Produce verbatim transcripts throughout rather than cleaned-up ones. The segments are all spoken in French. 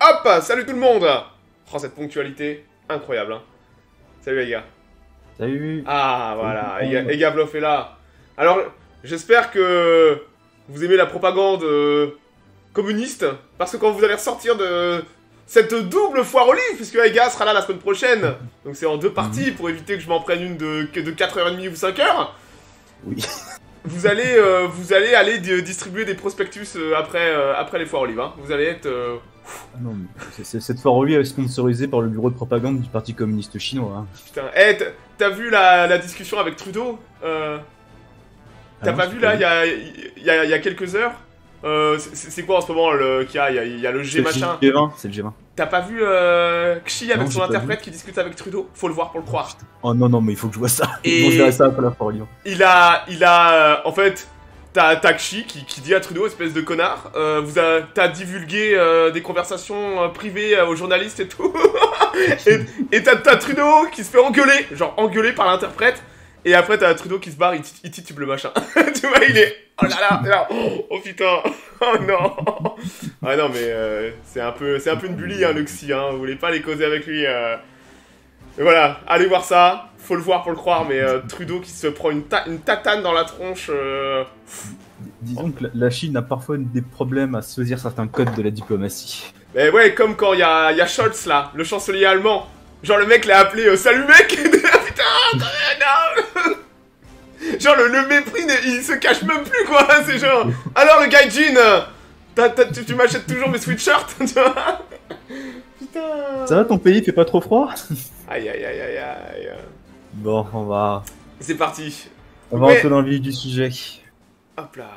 Hop, salut tout le monde. Oh, cette ponctualité, incroyable, hein. Salut les gars. Salut. Ah, voilà, et Gabloff est là. Alors, j'espère que vous aimez la propagande euh, communiste, parce que quand vous allez ressortir de cette double foire aux livres, puisque Ega sera là la semaine prochaine, donc c'est en deux parties, pour éviter que je m'en prenne une de, de quatre heures trente ou cinq heures. Oui. Vous allez, euh, vous allez aller distribuer des prospectus euh, après, euh, après les foires aux livres, hein. Vous allez être... Euh... Ah non, mais cette foire aux livres est sponsorisée par le bureau de propagande du Parti communiste chinois. Hein. Putain, hey, t'as vu la, la discussion avec Trudeau euh... T'as ah pas vu là, il y a, y, a, y a quelques heures euh, C'est quoi en ce moment qu'il y a Il y, y a le G machin. C'est le G vingt, c'est le G vingt. T'as pas vu euh, Xi avec non, son interprète qui discute avec Trudeau? Faut le voir pour le croire. Oh non, non, mais il faut que je vois ça. Et bon, je verrai ça après la foire aux livres. Il a, il a, en fait, t'as Xi qui, qui dit à Trudeau, espèce de connard, euh, vous t'as divulgué euh, des conversations euh, privées euh, aux journalistes et tout. et et t'as Trudeau qui se fait engueuler, genre engueuler par l'interprète. Et après, t'as Trudeau qui se barre, il, il titube le machin. Tu vois, il est... Oh là là, là. Oh putain. Oh non. Ah non, mais euh, c'est un peu c'est un peu une bully, hein, le Xi, hein. Vous voulez pas les causer avec lui. Euh... Mais voilà, allez voir ça. Faut le voir pour le croire, mais euh, Trudeau qui se prend une, ta une tatane dans la tronche. Euh... Disons que la Chine a parfois des problèmes à saisir certains codes de la diplomatie. Mais ouais, comme quand il y a, y a Scholz, là, le chancelier allemand. Genre, le mec l'a appelé euh, salut mec. Putain, non. Genre, le, le mépris, il se cache même plus, quoi. C'est genre, alors le gaijin, tu, tu m'achètes toujours mes sweatshirts, tu vois. Putain. Ça va, ton pays fait pas trop froid? Aïe, aïe, aïe, aïe, aïe. Bon, on va... C'est parti. On va rentrer dans le vif du sujet. Hop là.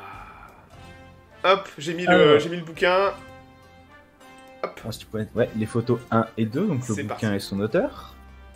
Hop, j'ai mis, le, j'ai mis le bouquin. Hop. Alors, si tu peux mettre, ouais, les photos un et deux, donc le bouquin parti. Et son auteur.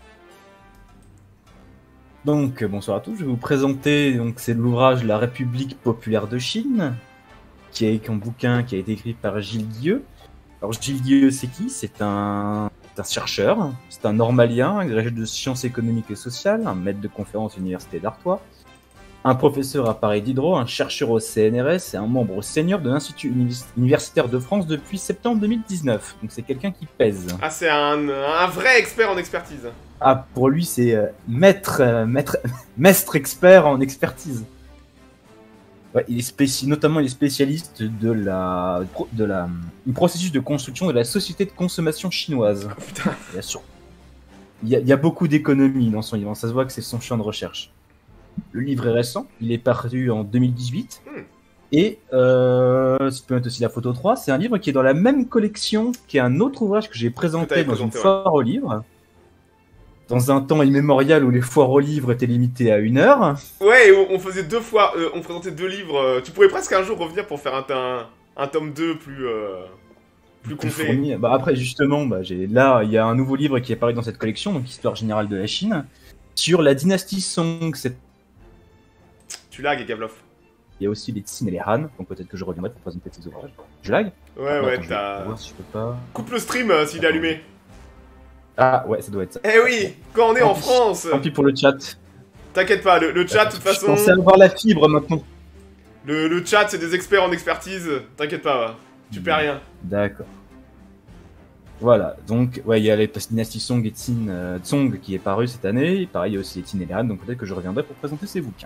Donc, bonsoir à tous, je vais vous présenter, donc c'est l'ouvrage La République populaire de Chine, qui est un bouquin qui a été écrit par Gilles Guilleux. Alors Gilles Guilleux, c'est qui? C'est un, un chercheur, c'est un normalien, agrégé de sciences économiques et sociales, un maître de conférence à l'université d'Artois, un professeur à Paris Diderot, un chercheur au C N R S et un membre senior de l'Institut universitaire de France depuis septembre deux mille dix-neuf. Donc c'est quelqu'un qui pèse. Ah, c'est un, un vrai expert en expertise. Ah, pour lui, c'est euh, maître, euh, maître, maître expert en expertise. Ouais, il est spéci... Notamment, il est spécialiste de la, de la, du processus de construction de la société de consommation chinoise. Oh, putain. Bien sûr. Il y a, il y a beaucoup d'économies dans son livre. Ça se voit que c'est son champ de recherche. Le livre est récent. Il est paru en deux mille dix-huit. Hmm. Et, euh, si tu peux mettre aussi la photo trois, c'est un livre qui est dans la même collection qu'un autre ouvrage que j'ai présenté dans présenté, une foire ouais. aux livres. Dans un temps immémorial où les foires aux livres étaient limitées à une heure. Ouais, on faisait deux fois, euh, on présentait deux livres. Euh, tu pourrais presque un jour revenir pour faire un, un, un tome deux plus, euh, plus complet. Bah après, justement, bah, j'ai là, il y a un nouveau livre qui est apparu dans cette collection, donc Histoire générale de la Chine, sur la dynastie Song. Tu lags, Gabloff. Il y a aussi les Tsin et les Han, donc peut-être que je reviendrai pour présenter ces ouvrages. Je lag? Ouais, ah, ouais, t'as... voir si je peux pas... Coupe le stream euh, s'il est allumé. Ah ouais, ça doit être ça. Eh oui, quand on est en France. Tant pis pour le chat. T'inquiète pas, le, le chat, de toute façon... Je pensais avoir la fibre maintenant. Le, le chat, c'est des experts en expertise. T'inquiète pas, tu perds rien. D'accord. Voilà, donc, ouais, il y a les dynasties Song et Tsin, euh, Song qui est paru cette année. Pareil, il y a aussi les Tsin et les Han, donc peut-être que je reviendrai pour présenter ces bouquins.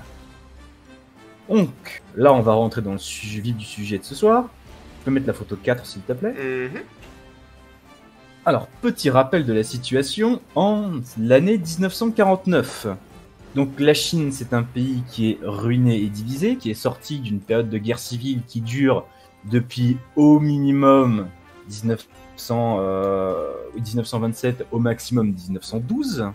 Donc, là, on va rentrer dans le vif du sujet de ce soir. Tu peux mettre la photo quatre, s'il te plaît. Mm-hmm. Alors, petit rappel de la situation en l'année mille neuf cent quarante-neuf. Donc la Chine, c'est un pays qui est ruiné et divisé, qui est sorti d'une période de guerre civile qui dure depuis au minimum mille neuf cents, euh, mille neuf cent vingt-sept, au maximum mille neuf cent douze.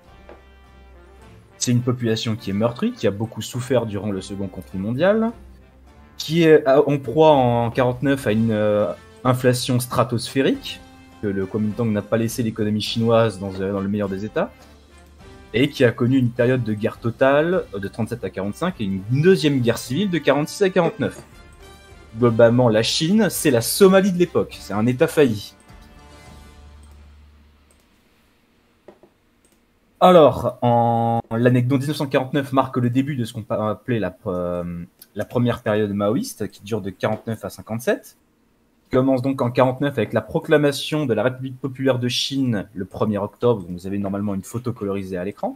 C'est une population qui est meurtrie, qui a beaucoup souffert durant le second conflit mondial, qui est en proie en quarante-neuf à une euh, inflation stratosphérique, que le Kuomintang n'a pas laissé l'économie chinoise dans, dans le meilleur des états, et qui a connu une période de guerre totale de trente-sept à quarante-cinq et une deuxième guerre civile de quarante-six à quarante-neuf. Globalement, la Chine, c'est la Somalie de l'époque, c'est un état failli. Alors, en l'année mille neuf cent quarante-neuf marque le début de ce qu'on appelait la, euh, la première période maoïste, qui dure de quarante-neuf à cinquante-sept. commence donc en quarante-neuf avec la proclamation de la République populaire de Chine le premier octobre, donc vous avez normalement une photo colorisée à l'écran,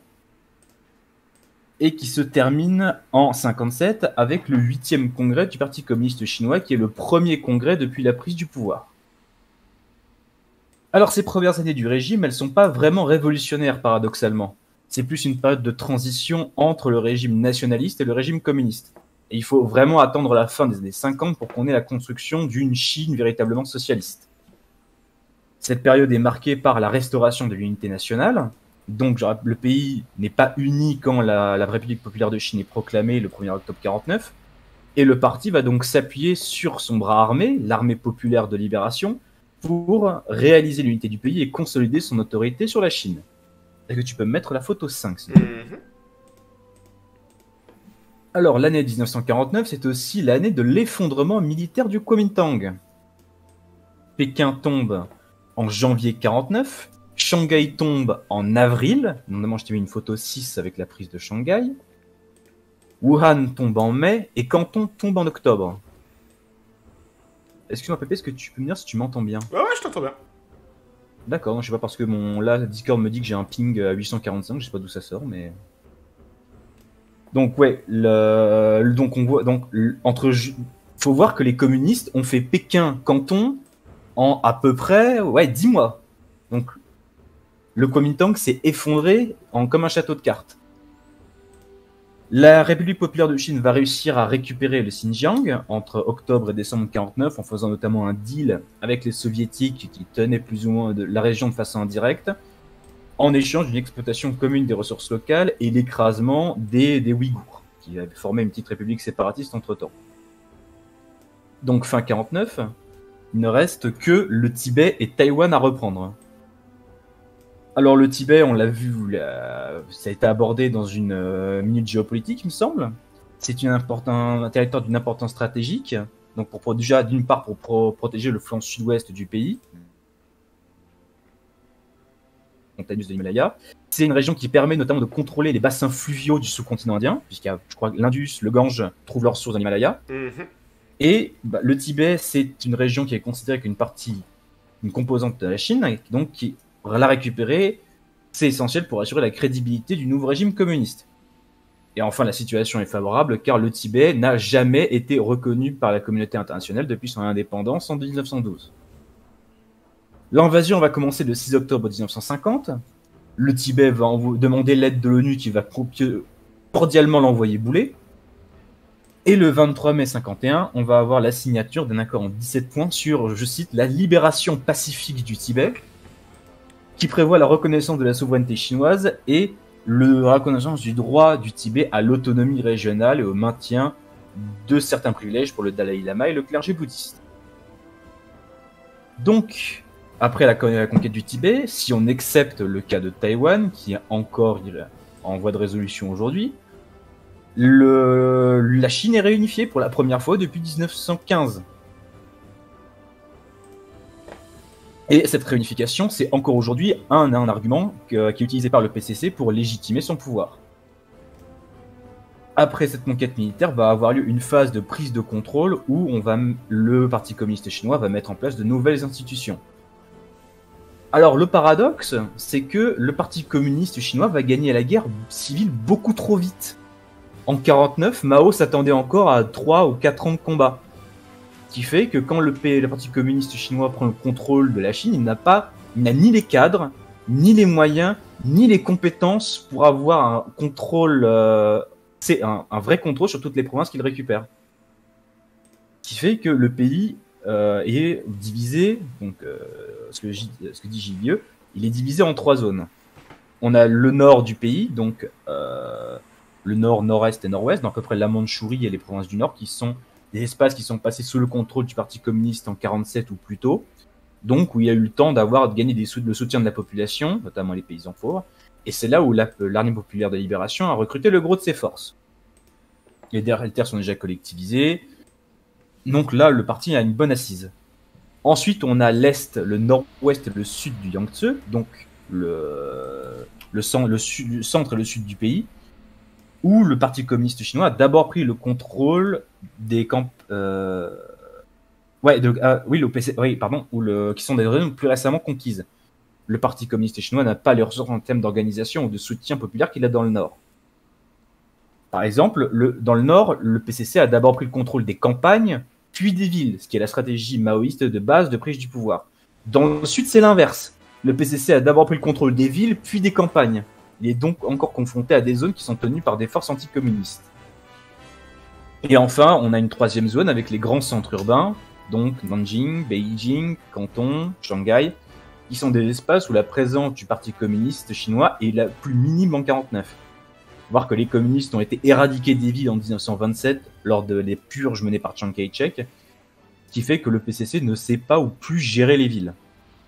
et qui se termine en cinquante-sept avec le huitième congrès du Parti communiste chinois, qui est le premier congrès depuis la prise du pouvoir. Alors ces premières années du régime, elles ne sont pas vraiment révolutionnaires paradoxalement. C'est plus une période de transition entre le régime nationaliste et le régime communiste. Et il faut vraiment attendre la fin des années cinquante pour qu'on ait la construction d'une Chine véritablement socialiste. Cette période est marquée par la restauration de l'unité nationale. Donc le pays n'est pas uni quand la, la République populaire de Chine est proclamée le premier octobre quarante-neuf. Et le parti va donc s'appuyer sur son bras armé, l'armée populaire de libération, pour réaliser l'unité du pays et consolider son autorité sur la Chine. Est-ce que tu peux me mettre la photo cinq, s'il te plaît ? Mhm. Alors, l'année dix-neuf cent quarante-neuf, c'est aussi l'année de l'effondrement militaire du Kuomintang. Pékin tombe en janvier quarante-neuf, Shanghai tombe en avril, notamment je t'ai mis une photo six avec la prise de Shanghai, Wuhan tombe en mai, et Canton tombe en octobre. Excuse-moi Pépé, est-ce que tu peux me dire si tu m'entends bien ? Ouais, ouais, je t'entends bien. D'accord, non, je sais pas parce que mon là Discord me dit que j'ai un ping à huit cent quarante-cinq, je sais pas d'où ça sort, mais donc ouais, le, le- donc on voit donc le- entre, faut voir que les communistes ont fait Pékin-Canton en à peu près ouais dix mois. Donc le Kuomintang s'est effondré en comme un château de cartes. La République populaire de Chine va réussir à récupérer le Xinjiang entre octobre et décembre quarante-neuf en faisant notamment un deal avec les soviétiques qui tenaient plus ou moins de la région de façon indirecte, en échange d'une exploitation commune des ressources locales et l'écrasement des, des Ouïghours, qui avaient formé une petite république séparatiste entre-temps. Donc fin quarante-neuf, il ne reste que le Tibet et Taïwan à reprendre. Alors le Tibet, on l'a vu, la... ça a été abordé dans une euh, minute géopolitique, il me semble. C'est une important... un territoire d'une importance stratégique, donc pour, pour déjà d'une part pour pro... protéger le flanc sud-ouest du pays, montagneuse de l'Himalaya. C'est une région qui permet notamment de contrôler les bassins fluviaux du sous-continent indien, puisqu'il y a, je crois, l'Indus, le Gange trouvent leur source dans l'Himalaya. Mhm. Et bah, le Tibet, c'est une région qui est considérée comme une partie, une composante de la Chine, et donc qui la récupérer, c'est essentiel pour assurer la crédibilité du nouveau régime communiste. Et enfin, la situation est favorable car le Tibet n'a jamais été reconnu par la communauté internationale depuis son indépendance en dix-neuf cent douze. L'invasion va commencer le six octobre dix-neuf cent cinquante. Le Tibet va envo- demander l'aide de l'ONU qui va propio- cordialement l'envoyer bouler. Et le vingt-trois mai cinquante et un, on va avoir la signature d'un accord en dix-sept points sur, je cite, la libération pacifique du Tibet, qui prévoit la reconnaissance de la souveraineté chinoise et le- la reconnaissance du droit du Tibet à l'autonomie régionale et au maintien de certains privilèges pour le Dalai Lama et le clergé bouddhiste. Donc, après la, con- la conquête du Tibet, si on accepte le cas de Taïwan, qui est encore en voie de résolution aujourd'hui, le- la Chine est réunifiée pour la première fois depuis dix-neuf cent quinze. Et cette réunification, c'est encore aujourd'hui un, un argument que- qui est utilisé par le P C C pour légitimer son pouvoir. Après cette conquête militaire, va avoir lieu une phase de prise de contrôle où on va, le Parti communiste chinois va mettre en place de nouvelles institutions. Alors le paradoxe, c'est que le Parti communiste chinois va gagner la guerre civile beaucoup trop vite. En quarante-neuf, Mao s'attendait encore à trois ou quatre ans de combat. Ce qui fait que quand le, P- le Parti communiste chinois prend le contrôle de la Chine, il n'a pas, il n'a ni les cadres, ni les moyens, ni les compétences pour avoir un contrôle, euh, c'est un, un vrai contrôle sur toutes les provinces qu'il récupère. Ce qui fait que le pays euh, est divisé, donc euh, ce, que J- ce que dit Gilles Vieux, il est divisé en trois zones. On a le nord du pays, donc euh, le nord, nord-est et nord-ouest, donc à peu près la Mandchourie et les provinces du nord, qui sont des espaces qui sont passés sous le contrôle du Parti communiste en quarante-sept ou plus tôt, donc où il y a eu le temps d'avoir de gagner des sou- le soutien de la population, notamment les paysans pauvres, et c'est là où la- l'armée populaire de libération a recruté le gros de ses forces. Les terres les terres sont déjà collectivisées, donc là le parti a une bonne assise. Ensuite on a l'est, le nord-ouest et le sud du Yangtze, donc le, le, cen- le sud- le centre et le sud du pays, où le Parti communiste chinois a d'abord pris le contrôle des camps, euh, Ouais, de, euh, oui, le P C, oui, pardon, ou le, qui sont des zones plus récemment conquises. Le Parti communiste chinois n'a pas les ressources en termes d'organisation ou de soutien populaire qu'il a dans le Nord. Par exemple, le, dans le Nord, le P C C a d'abord pris le contrôle des campagnes, puis des villes, ce qui est la stratégie maoïste de base de prise du pouvoir. Dans le Sud, c'est l'inverse. Le P C C a d'abord pris le contrôle des villes, puis des campagnes. Il est donc encore confronté à des zones qui sont tenues par des forces anticommunistes. Et enfin, on a une troisième zone avec les grands centres urbains, donc Nanjing, Beijing, Canton, Shanghai, qui sont des espaces où la présence du Parti communiste chinois est la plus minime en quarante-neuf. Voir que les communistes ont été éradiqués des villes en dix-neuf cent vingt-sept lors de les purges menées par Chiang Kai-shek, qui fait que le P C C ne sait pas ou plus gérer les villes.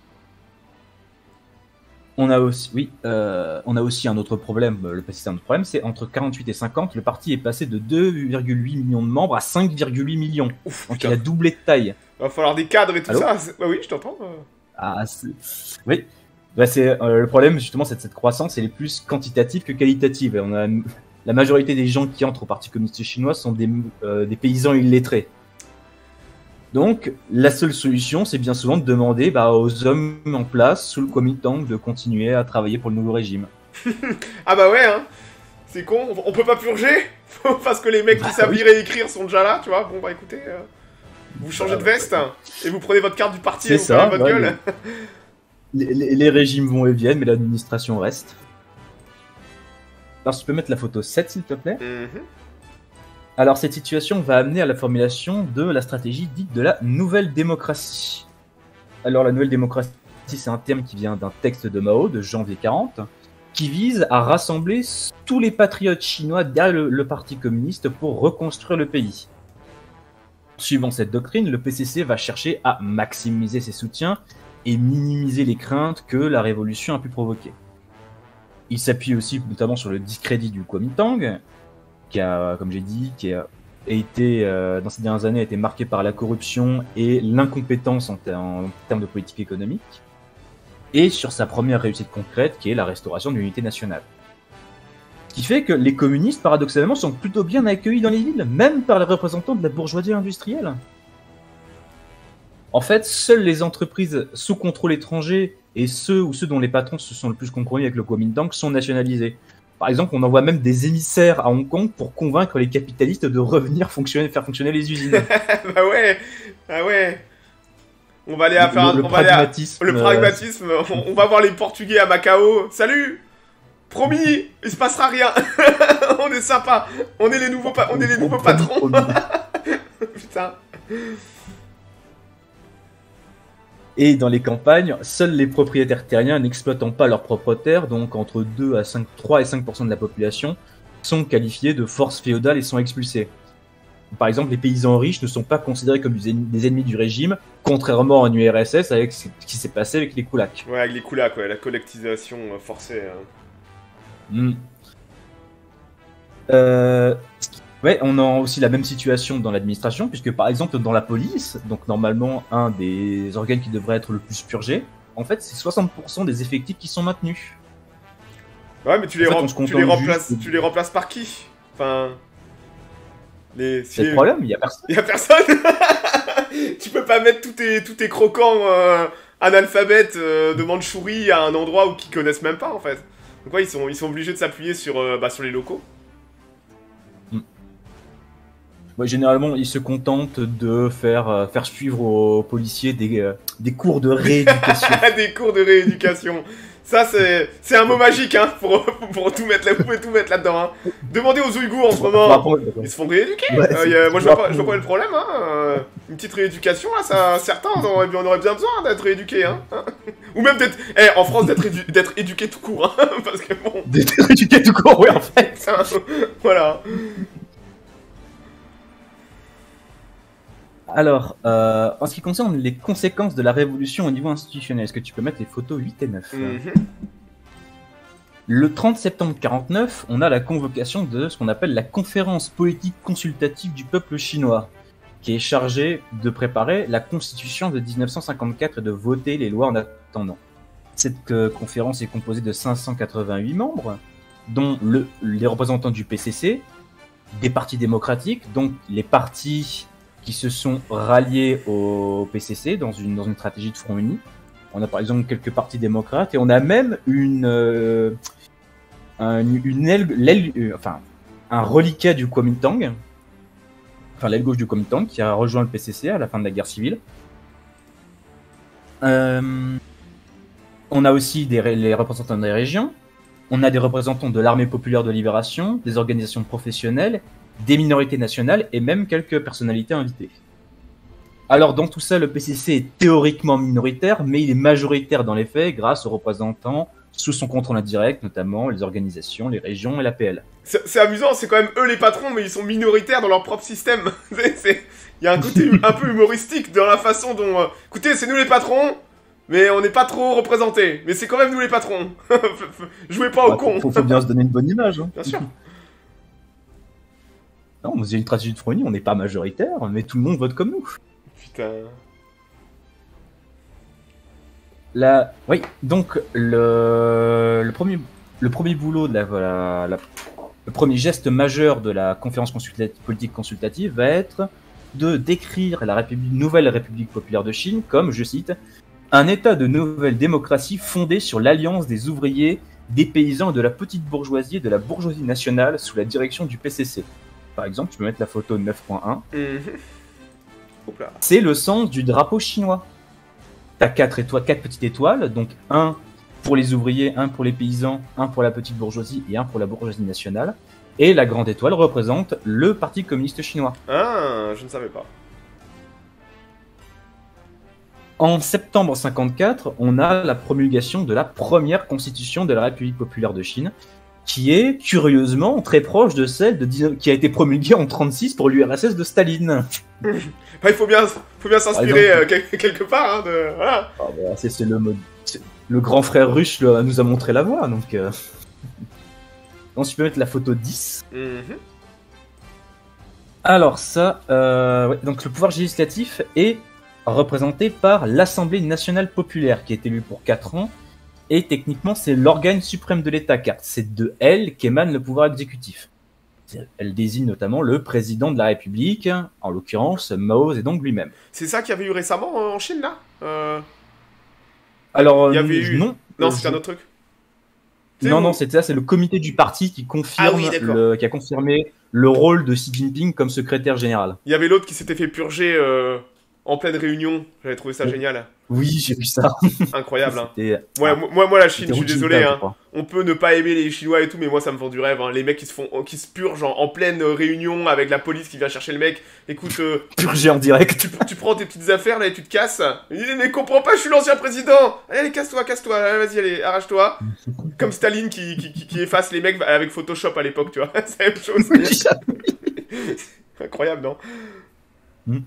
On a aussi, oui, euh, on a aussi un autre problème, le P C C a un autre problème, c'est entre quarante-huit et cinquante, le parti est passé de deux virgule huit millions de membres à cinq virgule huit millions. Ouf, donc putain. il a doublé de taille. Va falloir des cadres et tout Allô ça. Bah oui, je t'entends. Ah, oui. Bah, c'est, euh, le problème, justement, c'est que cette croissance, elle est plus quantitative que qualitative. Et on a, la majorité des gens qui entrent au Parti communiste chinois sont des, euh, des paysans illettrés. Donc, la seule solution, c'est bien souvent de demander bah, aux hommes en place, sous le Kuomintang, de continuer à travailler pour le nouveau régime. Ah bah ouais, hein. C'est con, on peut pas purger parce que les mecs qui savent lire et écrire sont déjà là, tu vois. Bon bah écoutez, euh, vous changez de veste hein, et vous prenez votre carte du parti et vous ça, prenez votre ouais, gueule. Les, les, les régimes vont et viennent, mais l'administration reste. Alors, si tu peux mettre la photo sept, s'il te plaît. Mm-hmm. Alors, cette situation va amener à la formulation de la stratégie dite de la nouvelle démocratie. Alors, la nouvelle démocratie, c'est un terme qui vient d'un texte de Mao, de janvier quarante, qui vise à rassembler tous les patriotes chinois derrière le, le Parti communiste pour reconstruire le pays. Suivant cette doctrine, le P C C va chercher à maximiser ses soutiens et minimiser les craintes que la révolution a pu provoquer. Il s'appuie aussi notamment sur le discrédit du Kuomintang, qui a, comme j'ai dit, qui a été, euh, dans ces dernières années, a été marqué par la corruption et l'incompétence en, ter en termes de politique économique, et sur sa première réussite concrète, qui est la restauration de l'unité nationale. Ce qui fait que les communistes, paradoxalement, sont plutôt bien accueillis dans les villes, même par les représentants de la bourgeoisie industrielle. En fait, seules les entreprises sous contrôle étranger et ceux ou ceux dont les patrons se sont le plus compromis avec le Kuomintang sont nationalisés. Par exemple, on envoie même des émissaires à Hong Kong pour convaincre les capitalistes de revenir fonctionner, faire fonctionner les usines. Bah ouais, ah ouais. On va aller à faire le, un, le on va aller à, le euh... pragmatisme. On, on va voir les Portugais à Macao. Salut. Promis, il se passera rien. On est sympa. On est les nouveaux, pa on est les nouveaux patrons. Putain. Et dans les campagnes, seuls les propriétaires terriens n'exploitant pas leurs propres terres, donc entre deux à cinq, trois et cinq pour cent de la population, sont qualifiés de forces féodales et sont expulsés. Par exemple, les paysans riches ne sont pas considérés comme des ennemis du régime, contrairement en U R S S avec ce qui s'est passé avec les koulaks. Ouais, avec les koulaks, ouais, la collectivisation forcée. Hein. Mm. Euh... Ouais, on a aussi la même situation dans l'administration, puisque par exemple dans la police, donc normalement un des organes qui devrait être le plus purgé, en fait c'est soixante pour cent des effectifs qui sont maintenus. Ouais, mais tu les, en fait, rem tu les remplaces, juste... tu les remplaces par qui? Enfin, les. Si c'est les... le problème, il y a personne. Il y a personne. Tu peux pas mettre tous tes tous tes croquants euh, analphabètes euh, de Mandchourie à un endroit où qu'ils connaissent même pas en fait. Donc ouais, ils sont ils sont obligés de s'appuyer sur euh, bah, sur les locaux. Ouais, généralement, ils se contentent de faire, euh, faire suivre aux policiers des, euh, des cours de rééducation. Des cours de rééducation. Ça, c'est un mot magique, hein, pour, pour tout mettre là, vous pouvez tout mettre là-dedans, hein. Demandez aux Ouïghours en ce moment. Ils se font rééduquer. Ouais, euh, moi, je vois, pas, je vois pas le problème, hein. Euh, une petite rééducation, là, ça, certains, on aurait, on aurait bien besoin d'être rééduqués, hein. Ou même d'être, eh, en France, d'être édu éduqué tout court, hein. Parce que bon. D'être éduqué tout court, oui, en fait. Voilà. Alors, euh, en ce qui concerne les conséquences de la révolution au niveau institutionnel, est-ce que tu peux mettre les photos huit et neuf? Mm-hmm. Le trente septembre quarante-neuf, on a la convocation de ce qu'on appelle la conférence politique consultative du peuple chinois, qui est chargée de préparer la constitution de mille neuf cent cinquante-quatre et de voter les lois en attendant. Cette euh, conférence est composée de cinq cent quatre-vingt-huit membres, dont le, les représentants du P C C, des partis démocratiques, donc les partis qui se sont ralliés au P C C dans une, dans une stratégie de front uni. On a par exemple quelques partis démocrates et on a même une, euh, un, une aile, l'aile, euh, enfin, un reliquat du Kuomintang, enfin l'aile gauche du Kuomintang qui a rejoint le P C C à la fin de la guerre civile. Euh, on a aussi des, les représentants des régions, on a des représentants de l'armée populaire de libération, des organisations professionnelles, des minorités nationales et même quelques personnalités invitées. Alors dans tout ça, le P C C est théoriquement minoritaire, mais il est majoritaire dans les faits grâce aux représentants sous son contrôle indirect, notamment les organisations, les régions et l'A P L. C'est, c'est amusant, c'est quand même eux les patrons, mais ils sont minoritaires dans leur propre système. c'est, c'est... Il y a un côté un peu humoristique dans la façon dont... Euh... Écoutez, c'est nous les patrons, mais on n'est pas trop représentés. Mais c'est quand même nous les patrons. Jouez pas au bah, con. Faut, faut bien se donner une bonne image. Hein. Bien sûr. Non, vous avez une stratégie de front uni, on n'est pas majoritaire, mais tout le monde vote comme nous. Putain. La... Oui, donc le, le, premier... le premier boulot, de la... La... La... le premier geste majeur de la conférence consulta... politique consultative va être de décrire la République... nouvelle République populaire de Chine comme, je cite, un état de nouvelle démocratie fondé sur l'alliance des ouvriers, des paysans et de la petite bourgeoisie et de la bourgeoisie nationale sous la direction du P C C. Par exemple, tu peux mettre la photo neuf point un. Mmh. C'est le sens du drapeau chinois. T'as quatre étoiles, quatre petites étoiles, donc un pour les ouvriers, un pour les paysans, un pour la petite bourgeoisie et un pour la bourgeoisie nationale. Et la grande étoile représente le Parti communiste chinois. Ah, je ne savais pas. En septembre cinquante-quatre, on a la promulgation de la première constitution de la République populaire de Chine, qui est curieusement très proche de celle de qui a été promulguée en trente-six pour l'U R S S de Staline. Bah, il faut bien, faut bien s'inspirer euh, quelque part. Hein, de... voilà. Ah bah, c'est, c'est le mode... c'est... Le grand frère russe le... nous a montré la voie, donc... Euh... donc tu peux mettre la photo dix. Mm-hmm. Alors ça, euh... ouais, donc le pouvoir législatif est représenté par l'Assemblée nationale populaire, qui est élue pour quatre ans, et techniquement c'est l'organe suprême de l'État, car c'est de elle qu'émane le pouvoir exécutif. Elle désigne notamment le président de la République, en l'occurrence Mao Zedong lui-même. C'est ça qu'il y avait eu récemment euh, en Chine, là euh... Alors, il y avait eu... non. Non, euh, c'était un autre truc. Non, non, c'était ça, c'est le comité du parti qui confirme, ah oui, le, qui a confirmé le rôle de Xi Jinping comme secrétaire général. Il y avait l'autre qui s'était fait purger euh, en pleine réunion, j'avais trouvé ça oui. génial. Oui, j'ai vu ça. Incroyable, hein. C'était... Ouais, ah, moi, moi, la Chine, je suis Hu désolé, Jintao, hein. On peut ne pas aimer les Chinois et tout, mais moi, ça me vend du rêve, hein. Les mecs qui se font, qui se purgent en, en pleine réunion avec la police qui vient chercher le mec. Écoute, euh, purger en direct. Tu, tu prends tes petites affaires là et tu te casses. Il dit, mais comprends pas, je suis l'ancien président. Allez, allez, casse-toi, casse-toi. Allez, vas-y, allez, arrache-toi. Comme Staline qui, qui, qui, qui efface les mecs avec Photoshop à l'époque, tu vois. C'est la même chose. Incroyable, non? Hmm.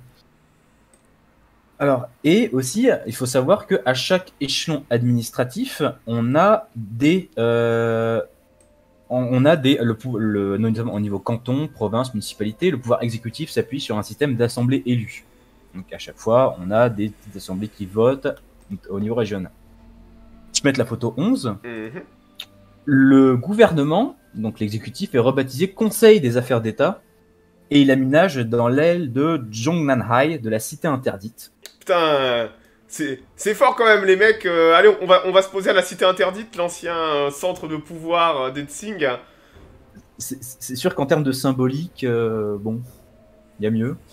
Alors, et aussi, il faut savoir qu'à chaque échelon administratif, on a des... Euh, on a des... Le, le, notamment au niveau canton, province, municipalité, le pouvoir exécutif s'appuie sur un système d'assemblée élue. Donc à chaque fois, on a des petites assemblées qui votent au niveau régional. Je vais mettre la photo onze. Mm-hmm. Le gouvernement, donc l'exécutif, est rebaptisé Conseil des affaires d'État et il aménage dans l'aile de Zhongnanhai, de la cité interdite. Putain, c'est, c'est fort quand même les mecs. Euh, allez, on va, on va se poser à la cité interdite, l'ancien euh, centre de pouvoir euh, d'Etsing. C'est, c'est sûr qu'en termes de symbolique, euh, bon, il y a mieux.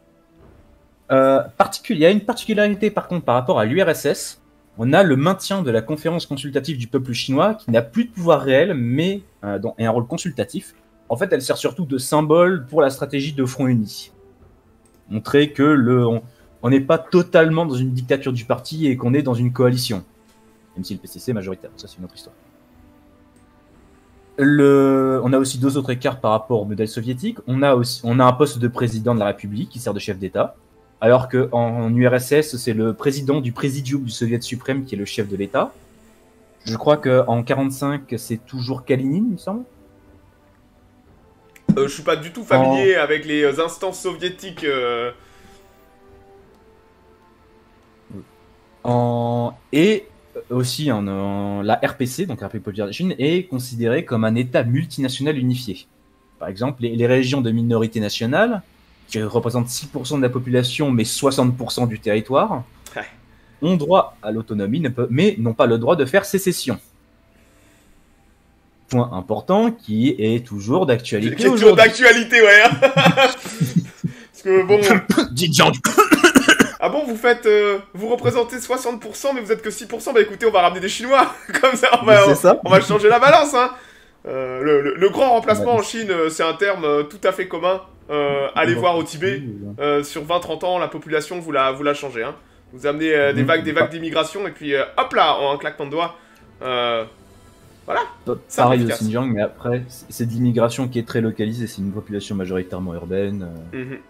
Euh, particul- il y a une particularité par contre par rapport à l'U R S S. On a le maintien de la conférence consultative du peuple chinois qui n'a plus de pouvoir réel, mais euh, dont, et un rôle consultatif. En fait, elle sert surtout de symbole pour la stratégie de front uni. Montrer que le... On, On n'est pas totalement dans une dictature du parti et qu'on est dans une coalition. Même si le P C C est majoritaire, ça c'est une autre histoire. Le... On a aussi deux autres écarts par rapport au modèle soviétique. On a, aussi... On a un poste de président de la République qui sert de chef d'État, alors qu'en U R S S, c'est le président du Présidium du Soviet suprême qui est le chef de l'État. Je crois qu'en quarante-cinq, c'est toujours Kalinine, il me semble. Euh, je suis pas du tout familier en... avec les instances soviétiques... Euh... En... Et aussi, en, en, la R P C, donc la République populaire de Chine, est considérée comme un État multinational unifié. Par exemple, les, les régions de minorité nationale, qui représentent six pour cent de la population, mais soixante pour cent du territoire, Ouais. ont droit à l'autonomie, ne peut- mais n'ont pas le droit de faire sécession. Point important qui est toujours d'actualité Question aujourd'hui. d'actualité, ouais. hein. Parce que bon... Dites Jean. Ah bon, vous faites... euh, vous représentez soixante pour cent, mais vous êtes que six pour cent. Bah écoutez, on va ramener des Chinois. Comme ça, on va, C'est ça. on va changer la balance, hein. Euh, le, le- le grand remplacement Ouais. en Chine, euh, c'est un terme euh, tout à fait commun. Euh, allez voir au Tibet. Euh, sur vingt trente ans, la population, vous la, vous la changez, hein. Vous amenez euh, des Mmh. vagues, des vagues d'immigration, et puis euh, hop là, en un claquement de doigts. Euh, voilà. Ça, Pareil au efficace. Xinjiang, mais après, c'est c'est de l'immigration qui est très localisée, c'est une population majoritairement urbaine. euh. Mhm.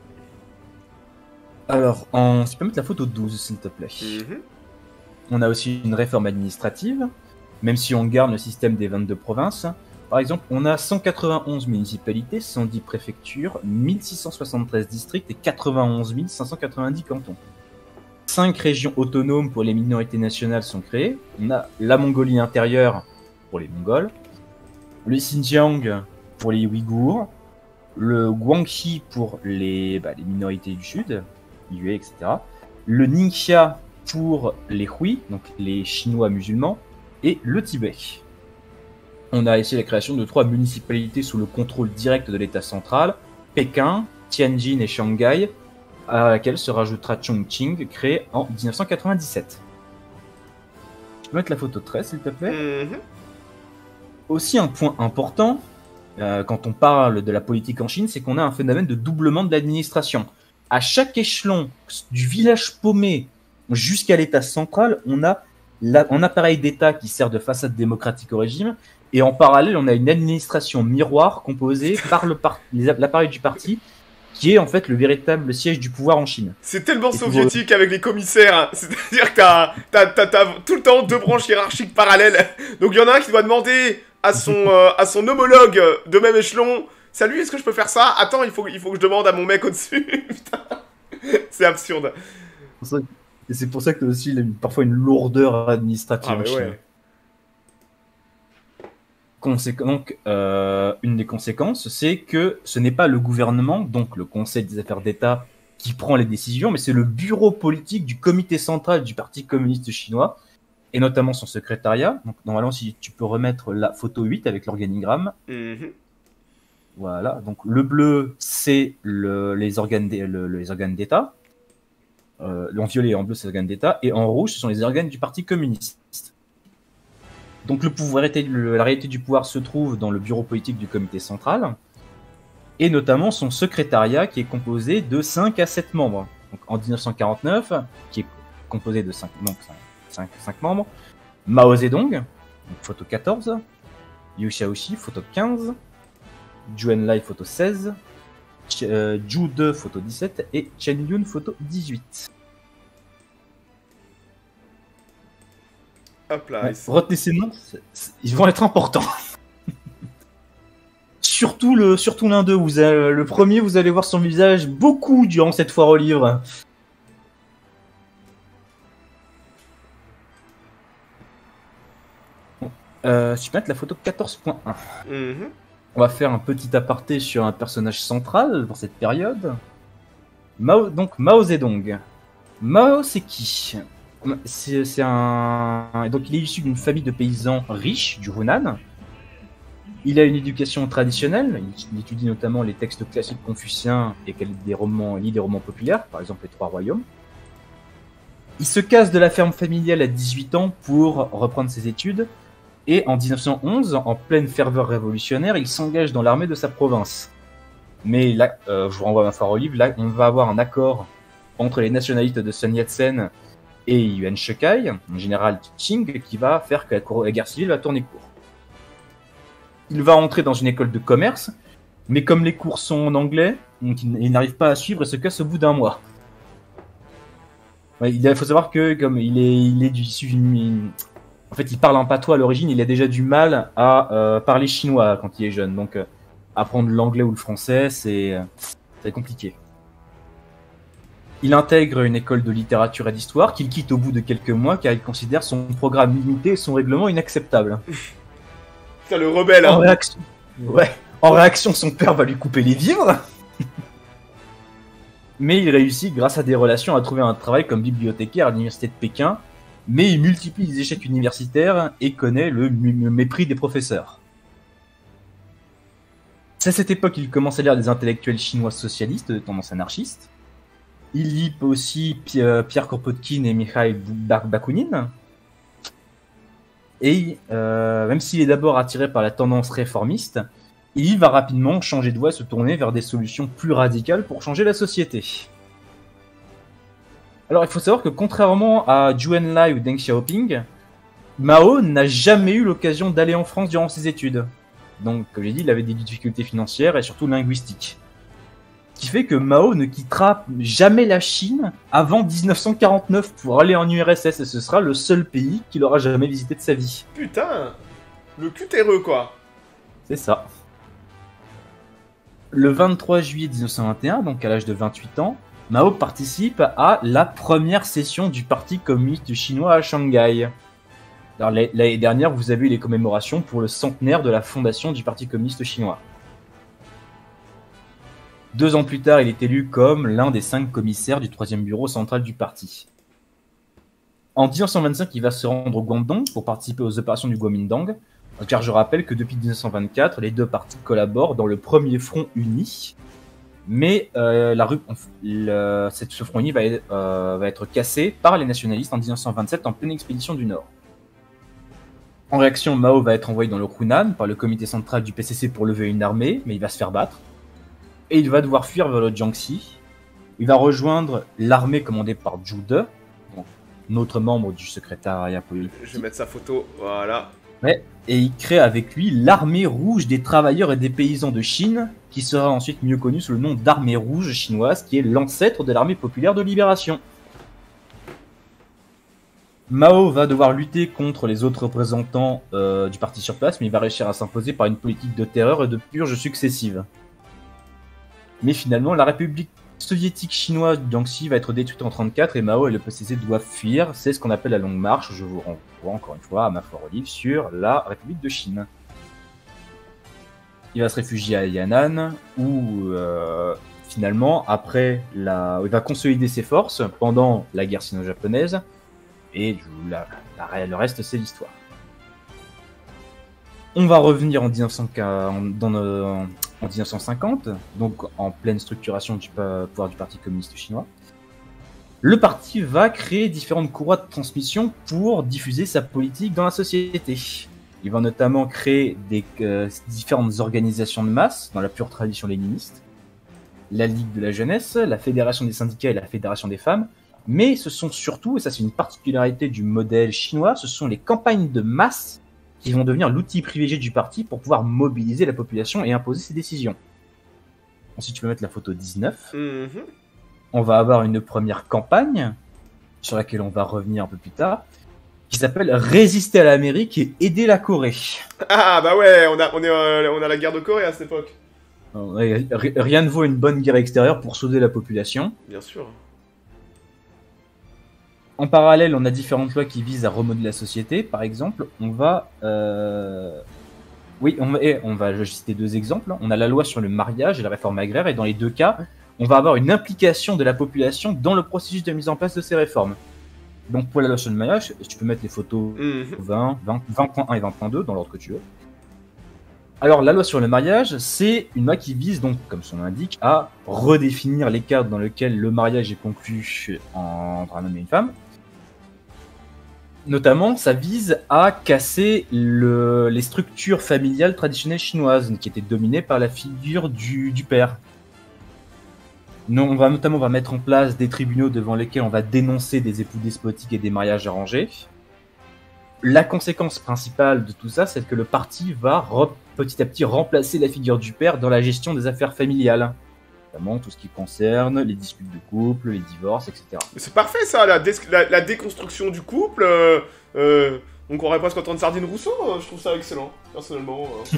Alors, en... si tu peux mettre la photo douze, s'il te plaît. Mhm. On a aussi une réforme administrative, même si on garde le système des vingt-deux provinces. Par exemple, on a cent quatre-vingt-onze municipalités, cent dix préfectures, mille six cent soixante-treize districts et quatre-vingt-onze mille cinq cent quatre-vingt-dix cantons. Cinq régions autonomes pour les minorités nationales sont créées. On a la Mongolie intérieure pour les Mongols, le Xinjiang pour les Ouïghours, le Guangxi pour les, bah, les minorités du Sud, Yue, et cetera. Le Ningxia pour les Hui, donc les Chinois musulmans, et le Tibet. On a ici la création de trois municipalités sous le contrôle direct de l'État central, Pékin, Tianjin et Shanghai, à laquelle se rajoutera Chongqing, créée en dix-neuf cent quatre-vingt-dix-sept. Je peux mettre la photo treize, s'il te plaît. Mhm. Aussi un point important, euh, quand on parle de la politique en Chine, c'est qu'on a un phénomène de doublement de l'administration. À chaque échelon, du village paumé jusqu'à l'État central, on a la- un appareil d'État qui sert de façade démocratique au régime, et en parallèle, on a une administration miroir composée par le par- les- l'appareil du parti, qui est en fait le véritable siège du pouvoir en Chine. C'est tellement Et soviétique avec les commissaires, hein. C'est-à-dire que t'as, t'as, t'as, t'as tout le temps deux branches hiérarchiques parallèles. Donc il y en a un qui doit demander à son, euh, à son homologue de même échelon, salut, est-ce que je peux faire ça? Attends, il faut, il faut que je demande à mon mec au-dessus. Putain, c'est absurde. C'est pour ça- Et c'est pour ça que t'as aussi une- parfois une lourdeur administrative Ah en mais Chine. ouais. Conséqu- Donc, euh, une des conséquences, c'est que ce n'est pas le gouvernement, donc le Conseil des affaires d'État, qui prend les décisions, mais c'est le bureau politique du comité central du Parti communiste chinois, et notamment son secrétariat. Donc, normalement, si tu peux remettre la photo huit avec l'organigramme. Mhm. Voilà. Donc, le bleu, c'est le- les organes d'É- le- les organes d'État. Euh, en violet et en bleu, c'est les organes d'État. Et en rouge, ce sont les organes du Parti communiste. Donc le pouvoir, le- la réalité du pouvoir se trouve dans le bureau politique du comité central, et notamment son secrétariat qui est composé de cinq à sept membres. Donc en dix-neuf cent quarante-neuf, qui est composé de cinq, donc cinq, cinq membres, Mao Zedong, donc photo quatorze, Liu Xiaoxi, photo quinze, Zhou Enlai, photo seize, Ch- euh, Zhu De, photo dix-sept, et Chen Yun, photo dix-huit. Hop là. Ouais, et c'est- retenez ces noms, c'est- c'est- ils vont être importants. surtout le, surtout l'un d'eux. Vous allez- le premier, vous allez voir son visage beaucoup durant cette foire au livre. Bon, euh, je vais mettre la photo quatorze point un. Mhm. On va faire un petit aparté sur un personnage central dans cette période. Mao, donc Mao Zedong. Mao, c'est qui? C'est c'est un. Donc, il est issu d'une famille de paysans riches du Hunan. Il a une éducation traditionnelle. Il, il étudie notamment les textes classiques confuciens et quel- des romans, il lit des romans populaires, par exemple les Trois Royaumes. Il se casse de la ferme familiale à dix-huit ans pour reprendre ses études. Et en dix-neuf cent onze, en pleine ferveur révolutionnaire, il s'engage dans l'armée de sa province. Mais là, euh, je vous renvoie à ma foire au livre, là, on va avoir un accord entre les nationalistes de Sun Yat-sen et Yuan Shikai, un général Qing, qui va faire que la, cour- la guerre civile va tourner court. Il va entrer dans une école de commerce, mais comme les cours sont en anglais, donc il, il n'arrive pas à suivre et se casse au bout d'un mois. Ouais, il faut savoir que comme il est, il est du, issu d'une... En fait, il parle en patois à l'origine, il a déjà du mal à euh, parler chinois quand il est jeune. Donc, euh, apprendre l'anglais ou le français, c'est c'est compliqué. Il intègre une école de littérature et d'histoire qu'il quitte au bout de quelques mois car il considère son programme limité et son règlement inacceptable. Putain, le rebelle, En hein. réaction, ouais, en réaction, son père va lui couper les vivres. Mais il réussit, grâce à des relations, à trouver un travail comme bibliothécaire à l'université de Pékin, mais il multiplie les échecs universitaires et connaît le, le mépris des professeurs. C'est à cette époque qu'il commence à lire des intellectuels chinois socialistes de tendance anarchiste. Il lit aussi Pierre Kropotkin et Mikhail Bakounine. Et euh, même s'il est d'abord attiré par la tendance réformiste, il va rapidement changer de voie et se tourner vers des solutions plus radicales pour changer la société. Alors il faut savoir que contrairement à Zhou Enlai ou Deng Xiaoping, Mao n'a jamais eu l'occasion d'aller en France durant ses études. Donc, comme j'ai dit, il avait des difficultés financières et surtout linguistiques. Ce qui fait que Mao ne quittera jamais la Chine avant dix-neuf cent quarante-neuf pour aller en U R S S, et ce sera le seul pays qu'il aura jamais visité de sa vie. Putain, le cutéreux quoi. C'est ça. Le vingt-trois juillet mille neuf cent vingt et un, donc à l'âge de vingt-huit ans, Mao participe à la première session du Parti communiste chinois à Shanghai. Alors, l'année dernière, vous avez eu les commémorations pour le centenaire de la fondation du Parti communiste chinois. Deux ans plus tard, il est élu comme l'un des cinq commissaires du troisième bureau central du parti. En mille neuf cent vingt-cinq, il va se rendre au Guangdong pour participer aux opérations du Kuomintang, car je rappelle que depuis mille neuf cent vingt-quatre, les deux partis collaborent dans le premier front uni, mais euh, la, le, cette, ce front uni va, euh, va être cassé par les nationalistes en mille neuf cent vingt-sept en pleine expédition du Nord. En réaction, Mao va être envoyé dans le Hunan par le comité central du P C C pour lever une armée, mais il va se faire battre. Et il va devoir fuir vers le Jiangxi. Il va rejoindre l'armée commandée par Zhu De, donc notre membre du secrétariat politique. Je vais mettre sa photo, voilà. Ouais, et il crée avec lui l'armée rouge des travailleurs et des paysans de Chine, qui sera ensuite mieux connue sous le nom d'armée rouge chinoise, qui est l'ancêtre de l'armée populaire de libération. Mao va devoir lutter contre les autres représentants euh, du parti sur place, mais il va réussir à s'imposer par une politique de terreur et de purges successives. Mais finalement, la République soviétique chinoise du Jiangxi va être détruite en mille neuf cent trente-quatre et Mao et le P C C doivent fuir. C'est ce qu'on appelle la Longue Marche. Je vous renvoie encore une fois à ma foire au livre sur la République de Chine. Il va se réfugier à Yan'an, où euh, finalement, après, la... il va consolider ses forces pendant la guerre sino-japonaise. Et la, la, le reste, c'est l'histoire. On va revenir en, mille neuf cent quarante, dans le, en mille neuf cent cinquante, donc en pleine structuration du pouvoir du Parti communiste chinois. Le parti va créer différentes courroies de transmission pour diffuser sa politique dans la société. Il va notamment créer des euh, différentes organisations de masse dans la pure tradition léniniste, la Ligue de la jeunesse, la Fédération des syndicats et la Fédération des femmes. Mais ce sont surtout, et ça c'est une particularité du modèle chinois, ce sont les campagnes de masse qui vont devenir l'outil privilégié du parti pour pouvoir mobiliser la population et imposer ses décisions. Ensuite, tu peux mettre la photo dix-neuf. Mm-hmm. On va avoir une première campagne, sur laquelle on va revenir un peu plus tard, qui s'appelle « Résister à l'Amérique et aider la Corée ». Ah bah ouais, on a, on, est, euh, on a la guerre de Corée à cette époque. Rien ne vaut une bonne guerre extérieure pour souder la population. Bien sûr. En parallèle, on a différentes lois qui visent à remodeler la société. Par exemple, on va... Euh... Oui, on va, et on va je vais citer deux exemples. On a la loi sur le mariage et la réforme agraire, et dans les deux cas, on va avoir une implication de la population dans le processus de mise en place de ces réformes. Donc pour la loi sur le mariage, tu peux mettre les photos mmh. vingt, vingt, vingt point un et vingt point deux dans l'ordre que tu veux. Alors la loi sur le mariage, c'est une loi qui vise donc, comme son nom l'indique, à redéfinir les cadres dans lesquels le mariage est conclu entre un homme et une femme. Notamment, ça vise à casser le, les structures familiales traditionnelles chinoises, qui étaient dominées par la figure du, du père. Non, on va notamment on va mettre en place des tribunaux devant lesquels on va dénoncer des époux despotiques et des mariages arrangés. La conséquence principale de tout ça, c'est que le parti va petit à petit remplacer la figure du père dans la gestion des affaires familiales. Notamment tout ce qui concerne les disputes de couple, les divorces, et cetera. C'est parfait ça, la, dé la, la déconstruction du couple. Euh, euh, on croirait presque entendre Sardine Rousseau, euh, je trouve ça excellent, personnellement. Euh.